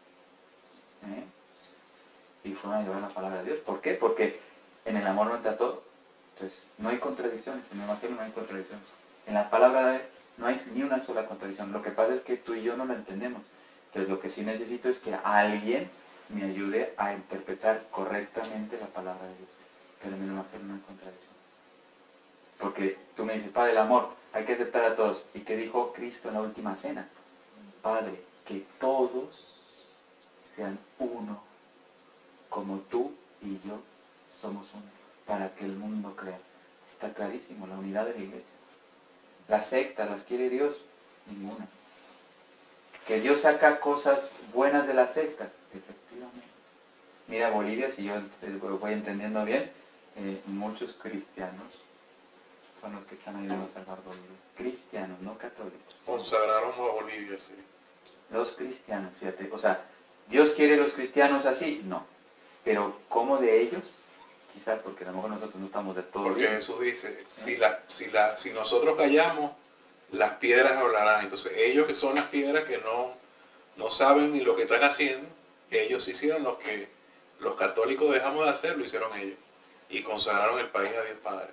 [SPEAKER 2] ¿Eh? Y fueron a llevar la palabra de Dios. ¿Por qué? Porque en el amor no entra todo. Entonces, no hay contradicciones. En el Evangelio no hay contradicciones. En la palabra de Dios no hay ni una sola contradicción. Lo que pasa es que tú y yo no la entendemos. Entonces, lo que sí necesito es que alguien me ayude a interpretar correctamente la palabra de Dios. Pero en el Evangelio no hay contradicción. Porque tú me dices, Padre, el amor, hay que aceptar a todos. ¿Y qué dijo Cristo en la última cena? Padre, que todos sean uno, como tú y yo somos uno, para que el mundo crea. Está clarísimo, la unidad de la iglesia. Las sectas, ¿las quiere Dios? Ninguna. Que Dios saca cosas buenas de las sectas, efectivamente. Mira Bolivia, si yo voy entendiendo bien, eh, muchos cristianos son los que están ayudando a salvar Bolivia. Cristianos, no católicos.
[SPEAKER 1] Consagraron a Bolivia, sí.
[SPEAKER 2] Los cristianos, fíjate. O sea, ¿Dios quiere los cristianos así? No. pero ¿cómo de ellos? Quizás porque a lo mejor nosotros no estamos del todo
[SPEAKER 1] Porque
[SPEAKER 2] bien.
[SPEAKER 1] Jesús dice, si, la, si, la, si nosotros callamos, las piedras hablarán. Entonces ellos que son las piedras que no, no saben ni lo que están haciendo, ellos hicieron lo que los católicos dejamos de hacer, lo hicieron ellos. Y consagraron el país a Dios Padre.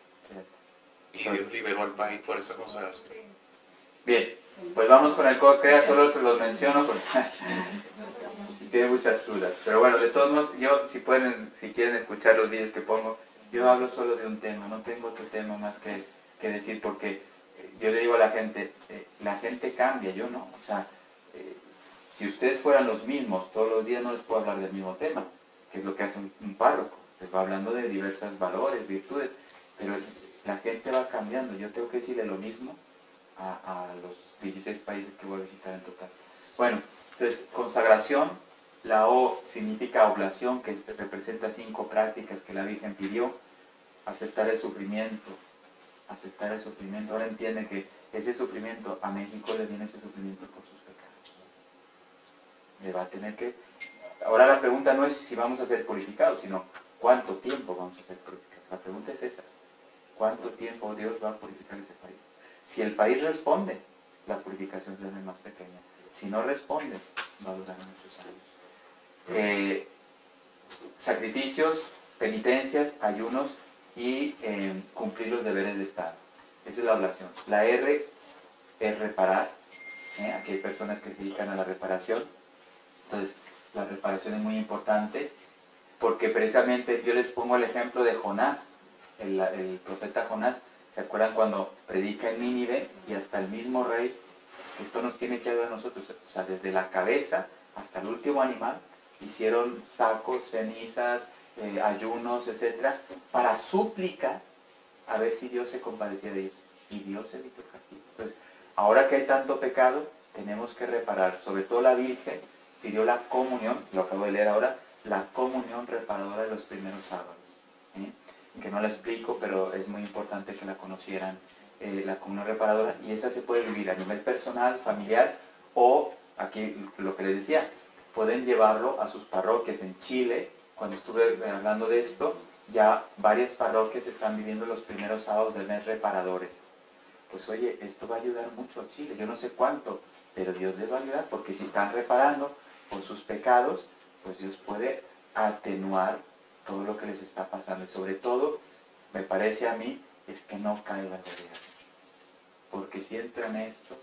[SPEAKER 1] Y Dios liberó al país por esa consagración.
[SPEAKER 2] Bien, pues vamos con el COCREA, solo se los menciono porque tiene muchas dudas. Pero bueno, de todos modos, yo si pueden, si quieren escuchar los vídeos que pongo, yo hablo solo de un tema, no tengo otro tema más que, que decir, porque yo le digo a la gente, eh, la gente cambia, yo no. O sea, eh, si ustedes fueran los mismos todos los días, no les puedo hablar del mismo tema, que es lo que hace un, un párroco. Les va hablando de diversos valores, virtudes, pero la gente va cambiando. Yo tengo que decirle lo mismo a, a los dieciséis países que voy a visitar en total. Bueno, entonces, consagración, la O significa oblación, que representa cinco prácticas que la Virgen pidió. Aceptar el sufrimiento, aceptar el sufrimiento. Ahora entiende que ese sufrimiento, a México le viene ese sufrimiento por sus pecados. Le va a tener que... Ahora la pregunta no es si vamos a ser purificados, sino cuánto tiempo vamos a ser purificados. La pregunta es esa. ¿Cuánto tiempo Dios va a purificar ese país? Si el país responde, la purificación se hace más pequeña. Si no responde, va a durar muchos años. Eh, sacrificios, penitencias, ayunos y eh, cumplir los deberes de Estado. Esa es la oblación. La R es reparar. ¿eh? Aquí hay personas que se dedican a la reparación. Entonces, la reparación es muy importante porque precisamente yo les pongo el ejemplo de Jonás, el, el profeta Jonás. ¿Se acuerdan cuando predica en Nínive y hasta el mismo rey? Esto nos tiene que ayudar a nosotros, o sea, desde la cabeza hasta el último animal, hicieron sacos, cenizas, eh, ayunos, etcétera, para suplicar a ver si Dios se compadecía de ellos. Y Dios evitó el castigo. Entonces, ahora que hay tanto pecado, tenemos que reparar. Sobre todo la Virgen pidió la comunión, lo acabo de leer ahora, la comunión reparadora de los primeros sábados. ¿eh? Que no la explico, pero es muy importante que la conocieran, eh, la comunión reparadora, y esa se puede vivir a nivel personal, familiar, o, aquí lo que les decía, pueden llevarlo a sus parroquias. En Chile, cuando estuve hablando de esto, ya varias parroquias están viviendo los primeros sábados del mes reparadores. Pues oye, esto va a ayudar mucho a Chile, yo no sé cuánto, pero Dios les va a ayudar, porque si están reparando por sus pecados, pues Dios puede atenuar todo lo que les está pasando. Y sobre todo, me parece a mí, es que no caigan de Dios. Porque si entran estos,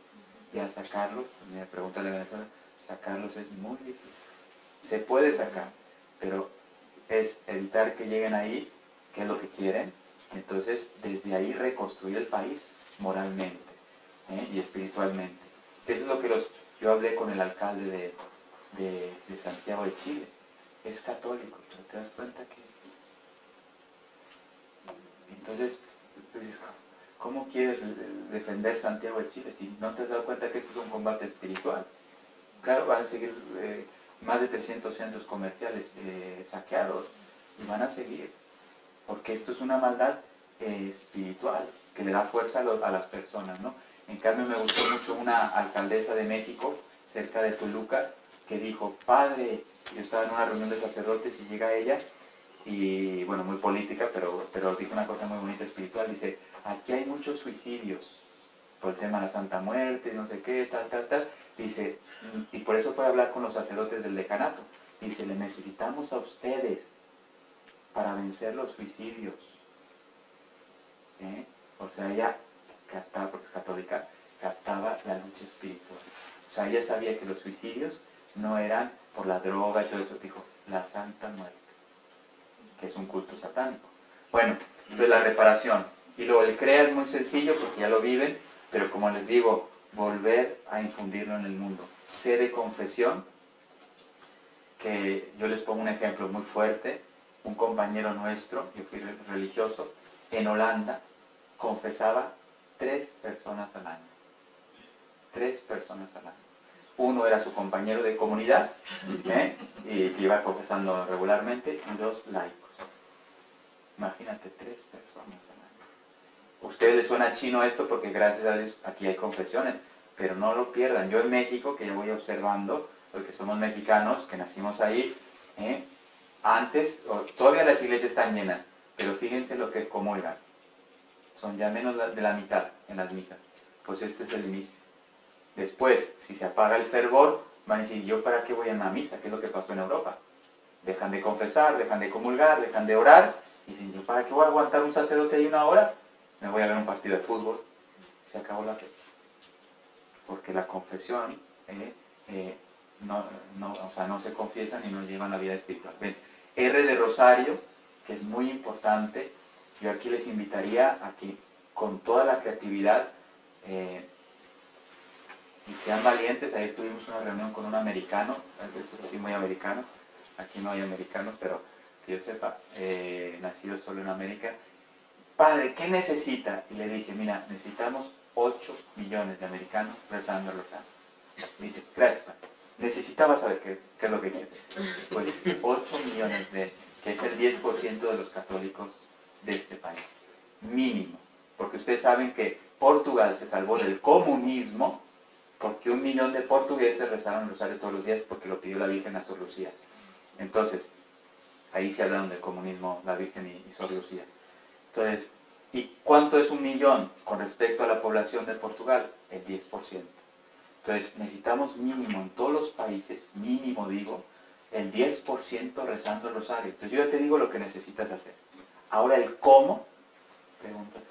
[SPEAKER 2] y a sacarlos, pues me pregunta la Venezuela, sacarlos es muy difícil. Se puede sacar, pero es evitar que lleguen ahí, que es lo que quieren. Entonces, desde ahí reconstruir el país moralmente ¿eh? y espiritualmente. Eso es lo que los, yo hablé con el alcalde de, de, de Santiago de Chile. Es católico, pero te das cuenta que... Entonces, ¿cómo quieres defender Santiago de Chile si no te has dado cuenta que esto es un combate espiritual? Claro, van a seguir eh, más de trescientos centros comerciales eh, saqueados y van a seguir, porque esto es una maldad eh, espiritual que le da fuerza a, lo, a las personas, ¿no? En cambio, me gustó mucho una alcaldesa de México, cerca de Toluca, que dijo, padre, yo estaba en una reunión de sacerdotes y llega ella, y bueno, muy política, pero, pero dijo una cosa muy bonita espiritual, dice, aquí hay muchos suicidios por el tema de la Santa Muerte, no sé qué, tal, tal, tal, dice, y por eso fue a hablar con los sacerdotes del decanato, dice, le necesitamos a ustedes para vencer los suicidios. ¿Eh? O sea, ella captaba, porque es católica, captaba la lucha espiritual. O sea, ella sabía que los suicidios no eran por la droga y todo eso, dijo, la Santa Muerte, que es un culto satánico. Bueno, entonces la reparación. Y luego el CREA es muy sencillo porque ya lo viven, pero como les digo, volver a infundirlo en el mundo. Sé de confesión, que yo les pongo un ejemplo muy fuerte. Un compañero nuestro, yo fui religioso, en Holanda, confesaba tres personas al año. Tres personas al año. Uno era su compañero de comunidad, ¿eh? y que iba confesando regularmente, y dos laicos. Imagínate, tres personas al año. A ustedes les suena chino esto porque gracias a Dios aquí hay confesiones, pero no lo pierdan. Yo en México, que ya voy observando, porque somos mexicanos, que nacimos ahí, ¿eh? Antes, todavía las iglesias están llenas, pero fíjense lo que comulgan. Son ya menos de la mitad en las misas. Pues este es el inicio. Después, si se apaga el fervor, van a decir, ¿yo para qué voy a una misa? ¿Qué es lo que pasó en Europa? Dejan de confesar, dejan de comulgar, dejan de orar. Y dicen, ¿yo para qué voy a aguantar un sacerdote ahí una hora? Me voy a ver un partido de fútbol. Se acabó la fe. Porque la confesión, eh, eh, no, no, o sea, no se confiesan y no llevan la vida espiritual. Ven, R de Rosario, que es muy importante. Yo aquí les invitaría a que con toda la creatividad eh, y sean valientes. Ayer tuvimos una reunión con un americano, eso es así muy americano, aquí no hay americanos, pero que yo sepa, eh, nacido solo en América. Padre, ¿qué necesita? Y le dije, mira, necesitamos ocho millones de americanos rezando el rosario. Dice, gracias, padre. Necesitaba saber qué, qué es lo que quiere. Pues ocho millones de, que es el diez por ciento de los católicos de este país. Mínimo. Porque ustedes saben que Portugal se salvó del comunismo porque un millón de portugueses rezaron el rosario todos los días porque lo pidió la Virgen a Sor Lucía. Entonces, ahí se hablaron del comunismo, la Virgen y, y Sor Lucía. Entonces, ¿y cuánto es un millón con respecto a la población de Portugal? El diez por ciento. Entonces, necesitamos mínimo en todos los países, mínimo digo, el diez por ciento rezando el rosario. Entonces, yo ya te digo lo que necesitas hacer. Ahora, el cómo, pregúntate,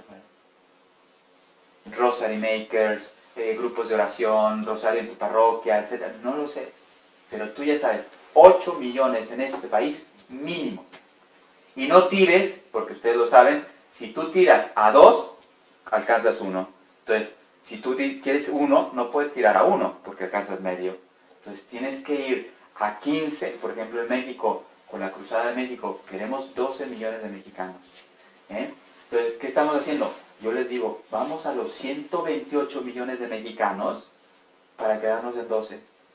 [SPEAKER 2] Rosary Makers, eh, grupos de oración, rosario en tu parroquia, etcétera. No lo sé. Pero tú ya sabes, ocho millones en este país, mínimo. Y no tires, porque ustedes lo saben, si tú tiras a dos, alcanzas uno. Entonces, si tú quieres uno, no puedes tirar a uno, porque alcanzas medio. Entonces, tienes que ir a quince. Por ejemplo, en México, con la Cruzada de México, queremos doce millones de mexicanos. ¿Eh? Entonces, ¿qué estamos haciendo? Yo les digo, vamos a los ciento veintiocho millones de mexicanos para quedarnos en doce.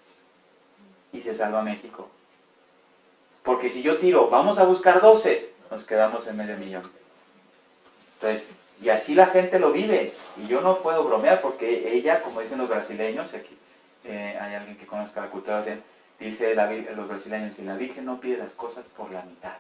[SPEAKER 2] Y se salva México. Porque si yo tiro, vamos a buscar doce, nos quedamos en medio millón. Entonces, y así la gente lo vive. Y yo no puedo bromear porque ella, como dicen los brasileños, aquí eh, hay alguien que conozca la cultura, dice la, los brasileños, si la Virgen no pide las cosas por la mitad,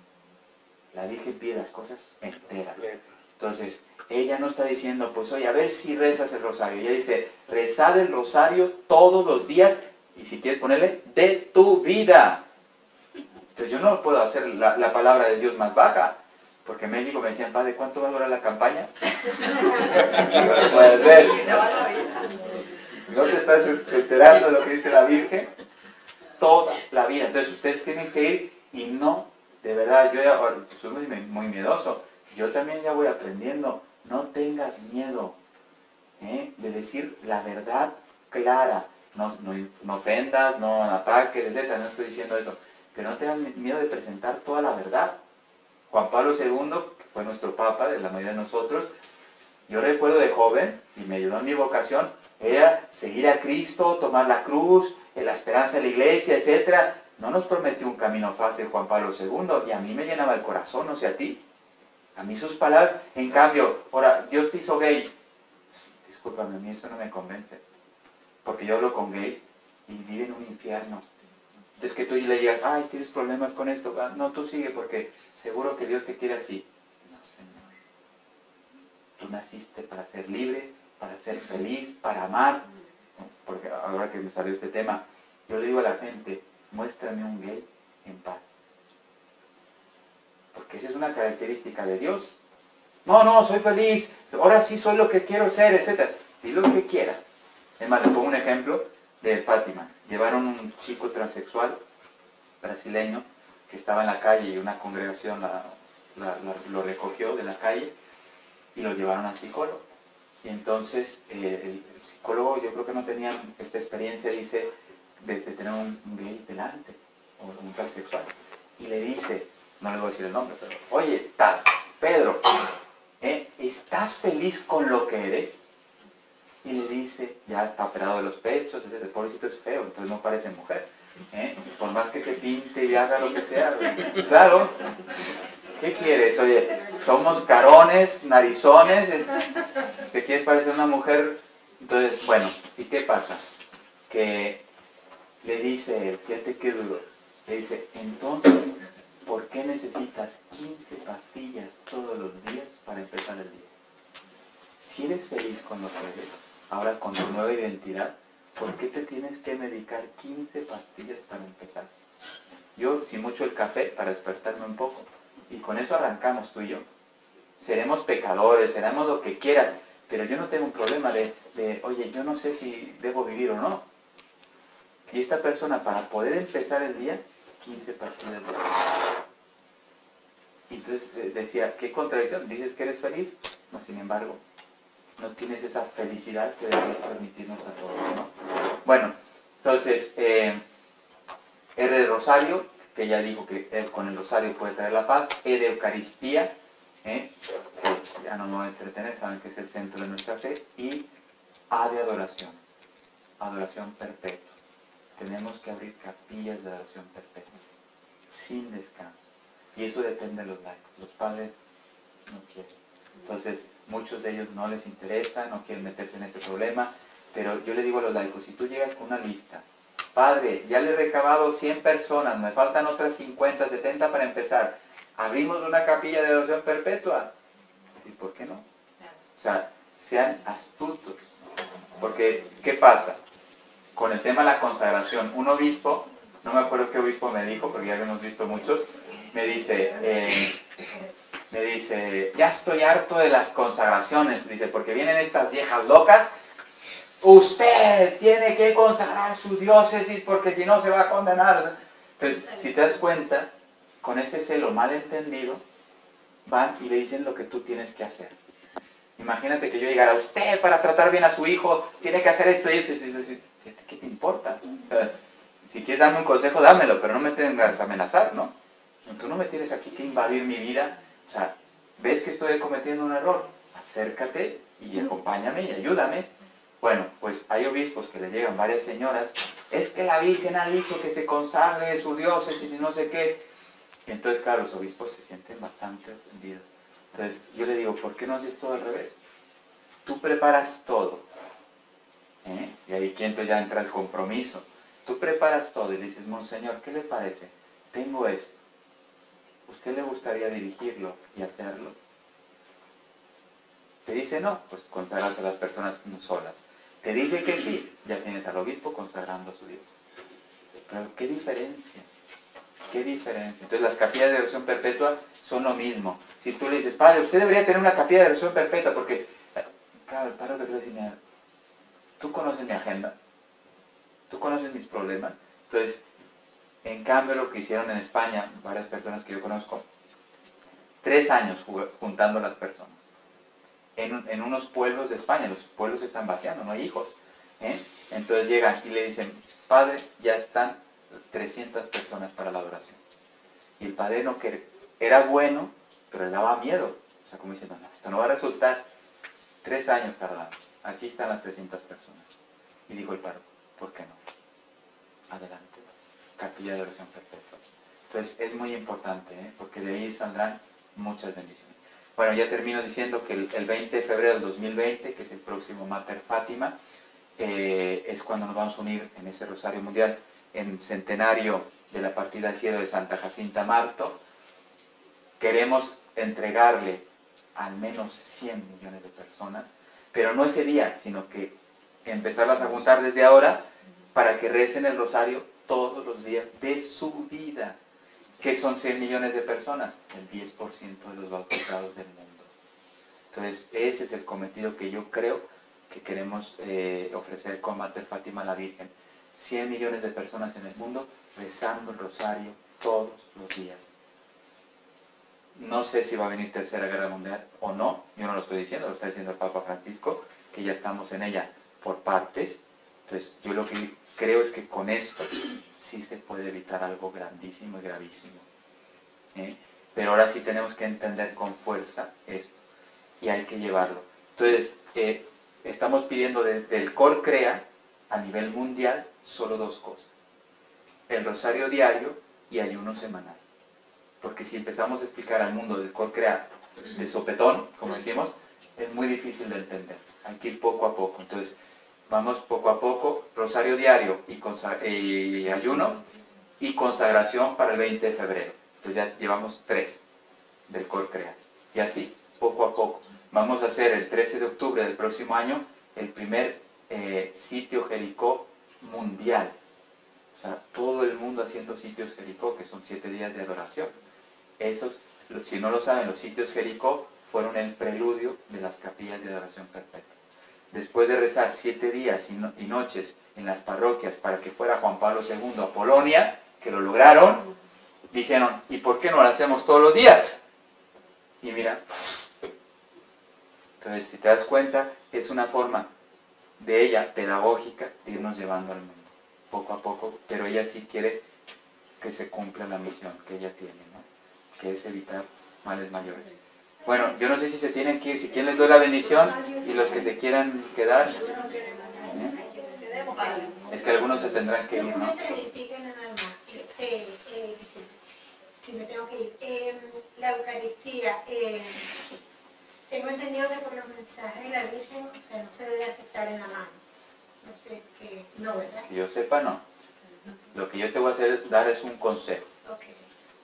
[SPEAKER 2] la Virgen pide las cosas enteras. Entonces, ella no está diciendo, pues oye, a ver si rezas el rosario. Ella dice, rezad el rosario todos los días, y si quieres ponerle, de tu vida. Entonces yo no puedo hacer la, la palabra de Dios más baja, porque en México me decían, padre, ¿cuánto va a durar la campaña? Puedes ver. ¿No te estás enterando de lo que dice la Virgen? Toda la vida. Entonces ustedes tienen que ir y no, de verdad, yo ya soy muy, muy miedoso. Yo también ya voy aprendiendo. No tengas miedo ¿eh? de decir la verdad clara. No, no, no ofendas, no ataques, etcétera. No estoy diciendo eso. Pero no tengan miedo de presentar toda la verdad. Juan Pablo segundo, que fue nuestro papa, de la mayoría de nosotros, yo recuerdo de joven, y me ayudó en mi vocación, era seguir a Cristo, tomar la cruz, la esperanza de la iglesia, etcétera. No nos prometió un camino fácil Juan Pablo segundo, y a mí me llenaba el corazón, no sé a ti. A mí sus palabras, en cambio, ahora, Dios te hizo gay. Discúlpame, a mí eso no me convence. Porque yo hablo con gays y viven un infierno. Entonces que tú le digas, ay, tienes problemas con esto. No, tú sigue porque seguro que Dios te quiere así. No, Señor. Tú naciste para ser libre, para ser feliz, para amar. Porque ahora que me salió este tema, yo le digo a la gente, muéstrame un gay en paz. Porque esa es una característica de Dios. No, no, soy feliz, ahora sí soy lo que quiero ser, etcétera. Di lo que quieras. Es más, les pongo un ejemplo de Fátima. Llevaron un chico transexual brasileño que estaba en la calle y una congregación la, la, la, lo recogió de la calle y lo llevaron al psicólogo. Y entonces eh, el, el psicólogo, yo creo que no tenía esta experiencia, dice, de, de tener un, un gay delante, o un transexual. Y le dice, no le voy a decir el nombre, pero, oye, tal, Pedro, ¿eh? ¿estás feliz con lo que eres? Y le dice, ya está operado de los pechos, ese pobrecito es feo, entonces no parece mujer. ¿eh? Por más que se pinte y haga lo que sea. Claro, ¿qué quieres? Oye, somos carones, narizones, ¿te quieres parecer una mujer? Entonces, bueno, ¿y qué pasa? Que le dice, fíjate qué duro, le dice, entonces, ¿por qué necesitas quince pastillas todos los días para empezar el día? Si eres feliz con lo que eres, ahora con tu nueva identidad, ¿por qué te tienes que medicar quince pastillas para empezar? Yo, si mucho el café, para despertarme un poco. Y con eso arrancamos tú y yo. Seremos pecadores, seremos lo que quieras, pero yo no tengo un problema de, de, oye, yo no sé si debo vivir o no. Y esta persona, para poder empezar el día, quince pastillas de Y entonces decía, ¿qué contradicción? Dices que eres feliz, no, sin embargo, no tienes esa felicidad que deberías permitirnos a todos, ¿no? Bueno, entonces, eh, R de Rosario, que ya dijo que con el Rosario puede traer la paz. E de Eucaristía, ¿eh? que ya no me voy a entretener, saben que es el centro de nuestra fe. Y A de Adoración, adoración perpetua. Tenemos que abrir capillas de adoración perpetua, sin descanso. Y eso depende de los laicos. Los padres no quieren. Entonces, muchos de ellos no les interesa, no quieren meterse en ese problema. Pero yo le digo a los laicos, si tú llegas con una lista, padre, ya le he recabado cien personas, me faltan otras cincuenta, setenta para empezar, abrimos una capilla de adoración perpetua. ¿Y por qué no? O sea, sean astutos. Porque, ¿qué pasa? Con el tema de la consagración, un obispo, no me acuerdo qué obispo me dijo, porque ya hemos visto muchos, me dice, eh, me dice, ya estoy harto de las consagraciones, dice, porque vienen estas viejas locas, usted tiene que consagrar su diócesis porque si no se va a condenar. Entonces, si te das cuenta, con ese celo mal entendido, van y le dicen lo que tú tienes que hacer. Imagínate que yo llegara, usted para tratar bien a su hijo tiene que hacer esto y esto. ¿Qué te importa? O sea, si quieres darme un consejo, dámelo, pero no me tengas a amenazar, ¿no? Tú no me tienes aquí que invadir mi vida. O sea, ¿ves que estoy cometiendo un error? Acércate y acompáñame y ayúdame. Bueno, pues hay obispos que le llegan varias señoras, es que la Virgen ha dicho que se consagre su diócesis y no sé qué. Y entonces, claro, los obispos se sienten bastante ofendidos. Entonces, yo le digo, ¿por qué no haces todo al revés? Tú preparas todo. ¿eh? Y ahí entonces ya entra el compromiso. Tú preparas todo y le dices, Monseñor, ¿qué le parece? Tengo esto. ¿Usted le gustaría dirigirlo y hacerlo? Te dice no, pues consagras a las personas solas. Te dice que sí, ya tienes al obispo consagrando a su diócesis. Pero ¿qué diferencia? ¿Qué diferencia? Entonces las capillas de adoración perpetua son lo mismo. Si tú le dices, padre, usted debería tener una capilla de adoración perpetua, porque, claro, el padre que te va a decir, mira, tú conoces mi agenda, tú conoces mis problemas. Entonces, en cambio lo que hicieron en España, varias personas que yo conozco, tres años juntando a las personas. En, en unos pueblos de España, los pueblos están vaciando, no hay hijos. ¿eh? Entonces llegan y le dicen, padre, ya están trescientas personas para la adoración. Y el padre no quería, era bueno, pero le daba miedo. O sea, como diciendo, no, esto no va a resultar. Tres años tardaron. Aquí están las trescientas personas. Y dijo el padre, ¿por qué no? Adelante. Capilla de adoración perpetua. Entonces es muy importante, ¿eh? porque de ahí saldrán muchas bendiciones. Bueno, ya termino diciendo que el, el veinte de febrero del dos mil veinte, que es el próximo Mater Fátima, eh, es cuando nos vamos a unir en ese Rosario Mundial, en centenario de la partida al cielo de Santa Jacinta Marto. Queremos entregarle al menos cien millones de personas, pero no ese día, sino que empezarlas a juntar desde ahora para que recen el Rosario todos los días de su vida. ¿Qué son cien millones de personas? El diez por ciento de los bautizados del mundo. Entonces, ese es el cometido que yo creo que queremos eh, ofrecer con Mater Fátima a la Virgen. cien millones de personas en el mundo rezando el rosario todos los días. No sé si va a venir Tercera Guerra Mundial o no, yo no lo estoy diciendo, lo está diciendo el Papa Francisco, que ya estamos en ella por partes. Entonces, yo lo que creo es que con esto sí se puede evitar algo grandísimo y gravísimo. ¿eh? Pero ahora sí tenemos que entender con fuerza esto y hay que llevarlo. Entonces, eh, estamos pidiendo de, del Cor Crea a nivel mundial solo dos cosas. El rosario diario y ayuno semanal. Porque si empezamos a explicar al mundo del Cor Crea de sopetón, como decimos, es muy difícil de entender. Hay que ir poco a poco. Entonces, vamos poco a poco, rosario diario y, y ayuno y consagración para el veinte de febrero. Entonces ya llevamos tres del Corcrea. Y así, poco a poco. Vamos a hacer el trece de octubre del próximo año el primer eh, sitio Jericó mundial. O sea, todo el mundo haciendo sitios Jericó, que son siete días de adoración. Esos, si no lo saben, los sitios Jericó fueron el preludio de las capillas de adoración perpetua. Después de rezar siete días y, no, y noches en las parroquias para que fuera Juan Pablo segundo a Polonia, que lo lograron, dijeron, ¿y por qué no lo hacemos todos los días? Y mira, entonces si te das cuenta, es una forma de ella, pedagógica, de irnos llevando al mundo, poco a poco, pero ella sí quiere que se cumpla la misión que ella tiene, ¿no? Que es evitar males mayores. Bueno, yo no sé si se tienen que ir, si quieren les doy la bendición y los que se quieran quedar. ¿Eh? Es que algunos se tendrán que ir, ¿no?
[SPEAKER 5] Eh, eh, si me tengo que ir. Eh, la Eucaristía, eh, tengo entendido que por los mensajes de la Virgen, o sea, no se debe aceptar en la mano. No sé qué, no, ¿verdad?
[SPEAKER 2] Que yo sepa, no. Lo que yo te voy a hacer dar es un consejo.
[SPEAKER 5] Okay.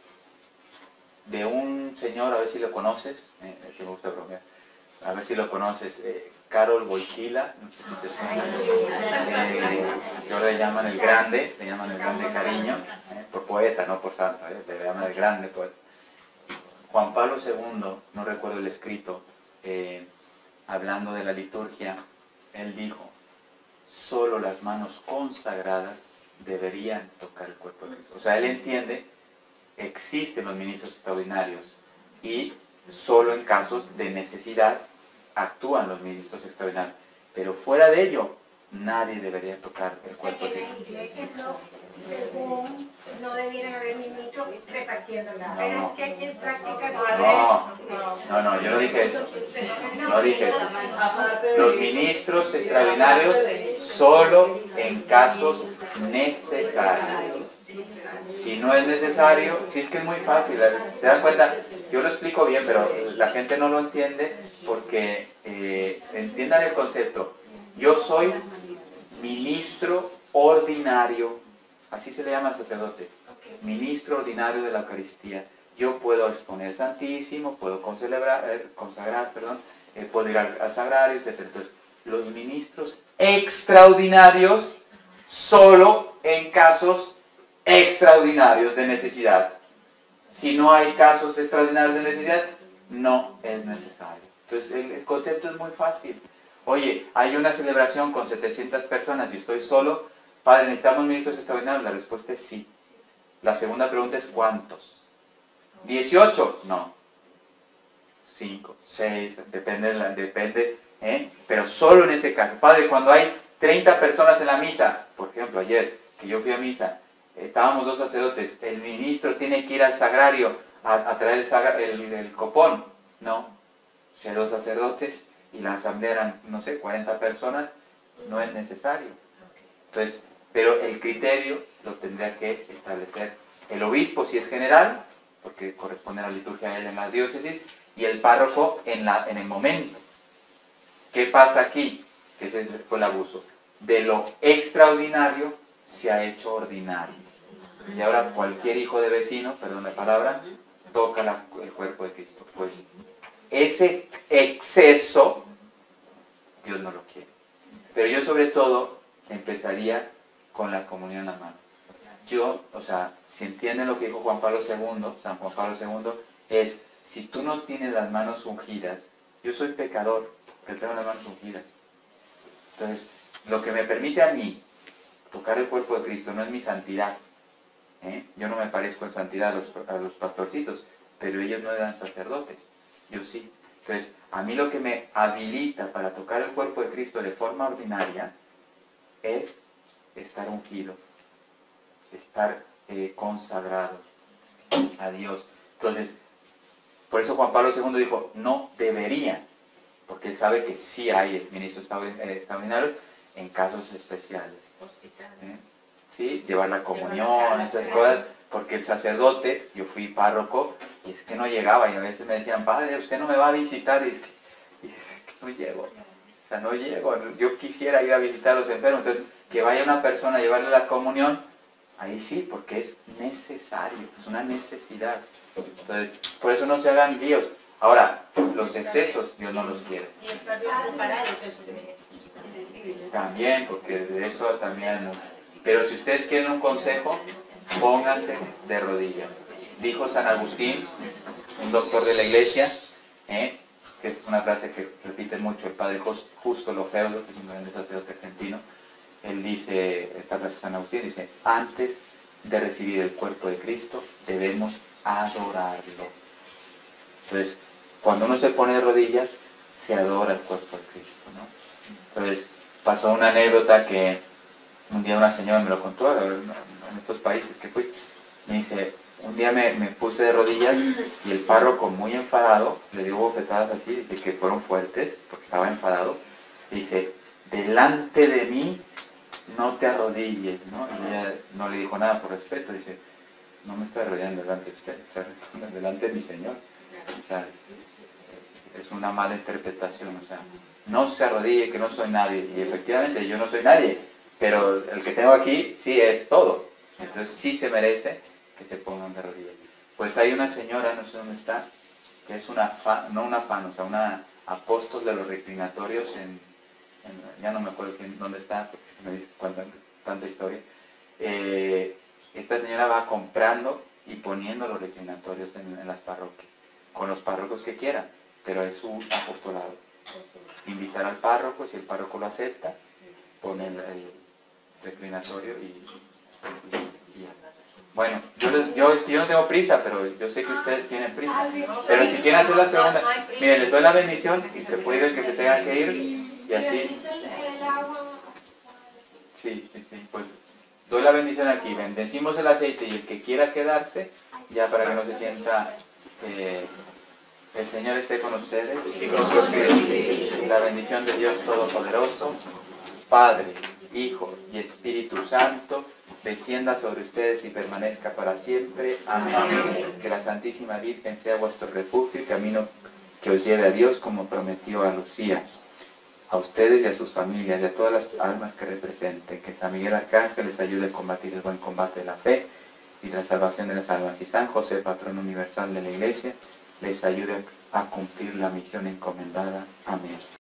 [SPEAKER 2] De un señor, a ver si lo conoces, eh, que me gusta bromear, a ver si lo conoces, eh, Karol Wojtyla, no sé si te suena, eh, que ahora le llaman el grande, le llaman el grande cariño, eh, por poeta, no por santo, eh, le llaman el grande poeta. Juan Pablo segundo, no recuerdo el escrito, eh, hablando de la liturgia, él dijo, solo las manos consagradas deberían tocar el cuerpo de Cristo. O sea, él entiende, existen los ministros extraordinarios y solo en casos de necesidad actúan los ministros extraordinarios. Pero fuera de ello, nadie debería tocar el cuerpo de Cristo.
[SPEAKER 5] En las iglesias no, según, no debieran haber ministros repartiendo la.
[SPEAKER 2] No.
[SPEAKER 5] Pero es que aquí es práctica.
[SPEAKER 2] No, no, no, yo no dije eso. No dije eso. Los ministros extraordinarios solo en casos necesarios. Si no es necesario, si es que es muy fácil, ¿se dan cuenta? Yo lo explico bien, pero la gente no lo entiende porque eh, entiendan el concepto. Yo soy ministro ordinario, así se le llama al sacerdote, ministro ordinario de la Eucaristía. Yo puedo exponer el Santísimo, puedo concelebrar, eh, consagrar, perdón, eh, puedo ir al, al sagrario, etcétera. Entonces, los ministros extraordinarios solo en casos extraordinarios de necesidad. Si no hay casos extraordinarios de necesidad, no es necesario. Entonces, el, el concepto es muy fácil. Oye, hay una celebración con setecientas personas y estoy solo. Padre, ¿necesitamos ministros extraordinarios? La respuesta es sí. La segunda pregunta es ¿cuántos? ¿dieciocho? No. cinco, seis, depende, de la, depende ¿eh? Pero solo en ese caso. Padre, cuando hay treinta personas en la misa, por ejemplo, ayer que yo fui a misa, estábamos dos sacerdotes, el ministro tiene que ir al sagrario a, a traer el, sagra, el, el copón. No, o sea, dos sacerdotes y la asamblea eran, no sé, cuarenta personas, no es necesario. Entonces, pero el criterio lo tendría que establecer el obispo si es general, porque corresponde a la liturgia a él en la diócesis, y el párroco en, la, en el momento. ¿Qué pasa aquí? Que ese fue el abuso. De lo extraordinario se ha hecho ordinario. Y ahora cualquier hijo de vecino, perdón la palabra, toca la, el cuerpo de Cristo. Pues ese exceso, Dios no lo quiere. Pero yo sobre todo empezaría con la comunión en la mano. Yo, o sea, si entienden lo que dijo Juan Pablo segundo, San Juan Pablo segundo, es, si tú no tienes las manos ungidas, yo soy pecador, pero tengo las manos ungidas. Entonces, lo que me permite a mí tocar el cuerpo de Cristo no es mi santidad. ¿eh? Yo no me parezco en santidad a los, a los pastorcitos, pero ellos no eran sacerdotes, yo sí. Entonces, a mí lo que me habilita para tocar el cuerpo de Cristo de forma ordinaria es estar ungido, estar eh, consagrado a Dios. Entonces, por eso Juan Pablo segundo dijo, no debería, porque él sabe que sí hay ministros extraordinarios en casos especiales. ¿eh? ¿Sí? Llevar la comunión, esas cosas, porque el sacerdote, yo fui párroco, y es que no llegaba, y a veces me decían, padre, usted no me va a visitar, y es que, y es que no llego, o sea, no llego, yo quisiera ir a visitar a los enfermos, entonces, que vaya una persona a llevarle la comunión, Ahí sí, porque es necesario, es una necesidad. Entonces, por eso no se hagan líos. Ahora, los excesos Dios no los quiere.
[SPEAKER 4] Y estar bien preparados, eso es
[SPEAKER 2] También, porque de eso también hay mucho. Pero si ustedes quieren un consejo, pónganse de rodillas. Dijo San Agustín, un doctor de la iglesia, ¿eh? que es una frase que repite mucho el padre Justo Lofeudo, que es un gran sacerdote argentino. Él dice, esta frase de San Agustín, dice, antes de recibir el cuerpo de Cristo, debemos adorarlo. Entonces, cuando uno se pone de rodillas, se adora el cuerpo de Cristo, ¿no? Entonces, pasó una anécdota que un día una señora me lo contó, en estos países que fui, me dice, un día me, me puse de rodillas y el párroco muy enfadado, le dio bofetadas así, dice que fueron fuertes, porque estaba enfadado, dice, delante de mí no te arrodilles, ¿no? Y ella no le dijo nada por respeto, dice, no me estoy arrodillando delante de usted, estoy arrodillando delante de mi Señor. O sea, es una mala interpretación, o sea, no se arrodille que no soy nadie, y efectivamente yo no soy nadie, pero el que tengo aquí sí es todo, entonces sí se merece que se pongan de rodillas. Pues hay una señora, no sé dónde está, que es una fan, no una fan, o sea, una apóstol de los reclinatorios en, en ya no me acuerdo quién, dónde está, porque se me dice cuánta, tanta historia. Eh, esta señora va comprando y poniendo los reclinatorios en, en las parroquias, con los párrocos que quieran, pero es su apostolado. Invitar al párroco, si el párroco lo acepta, pone el, el reclinatorio y, y ya. Bueno, yo, les, yo, yo no tengo prisa, pero yo sé que ustedes tienen prisa. Pero si quieren hacer las preguntas, miren, les doy la bendición y se puede ir el que se tenga que ir y así. Sí, sí, sí, pues doy la bendición aquí, bendecimos el aceite y el que quiera quedarse, ya para que no se sienta... Eh, el Señor esté con ustedes y con su espíritu. La bendición de Dios Todopoderoso, Padre, Hijo y Espíritu Santo, descienda sobre ustedes y permanezca para siempre. Amén. Amén. Que la Santísima Virgen sea vuestro refugio y camino que os lleve a Dios, como prometió a Lucía, a ustedes y a sus familias y a todas las almas que representen. Que San Miguel Arcángel les ayude a combatir el buen combate de la fe y la salvación de las almas. Y San José, patrón universal de la Iglesia, les ayude a cumplir la misión encomendada. Amén.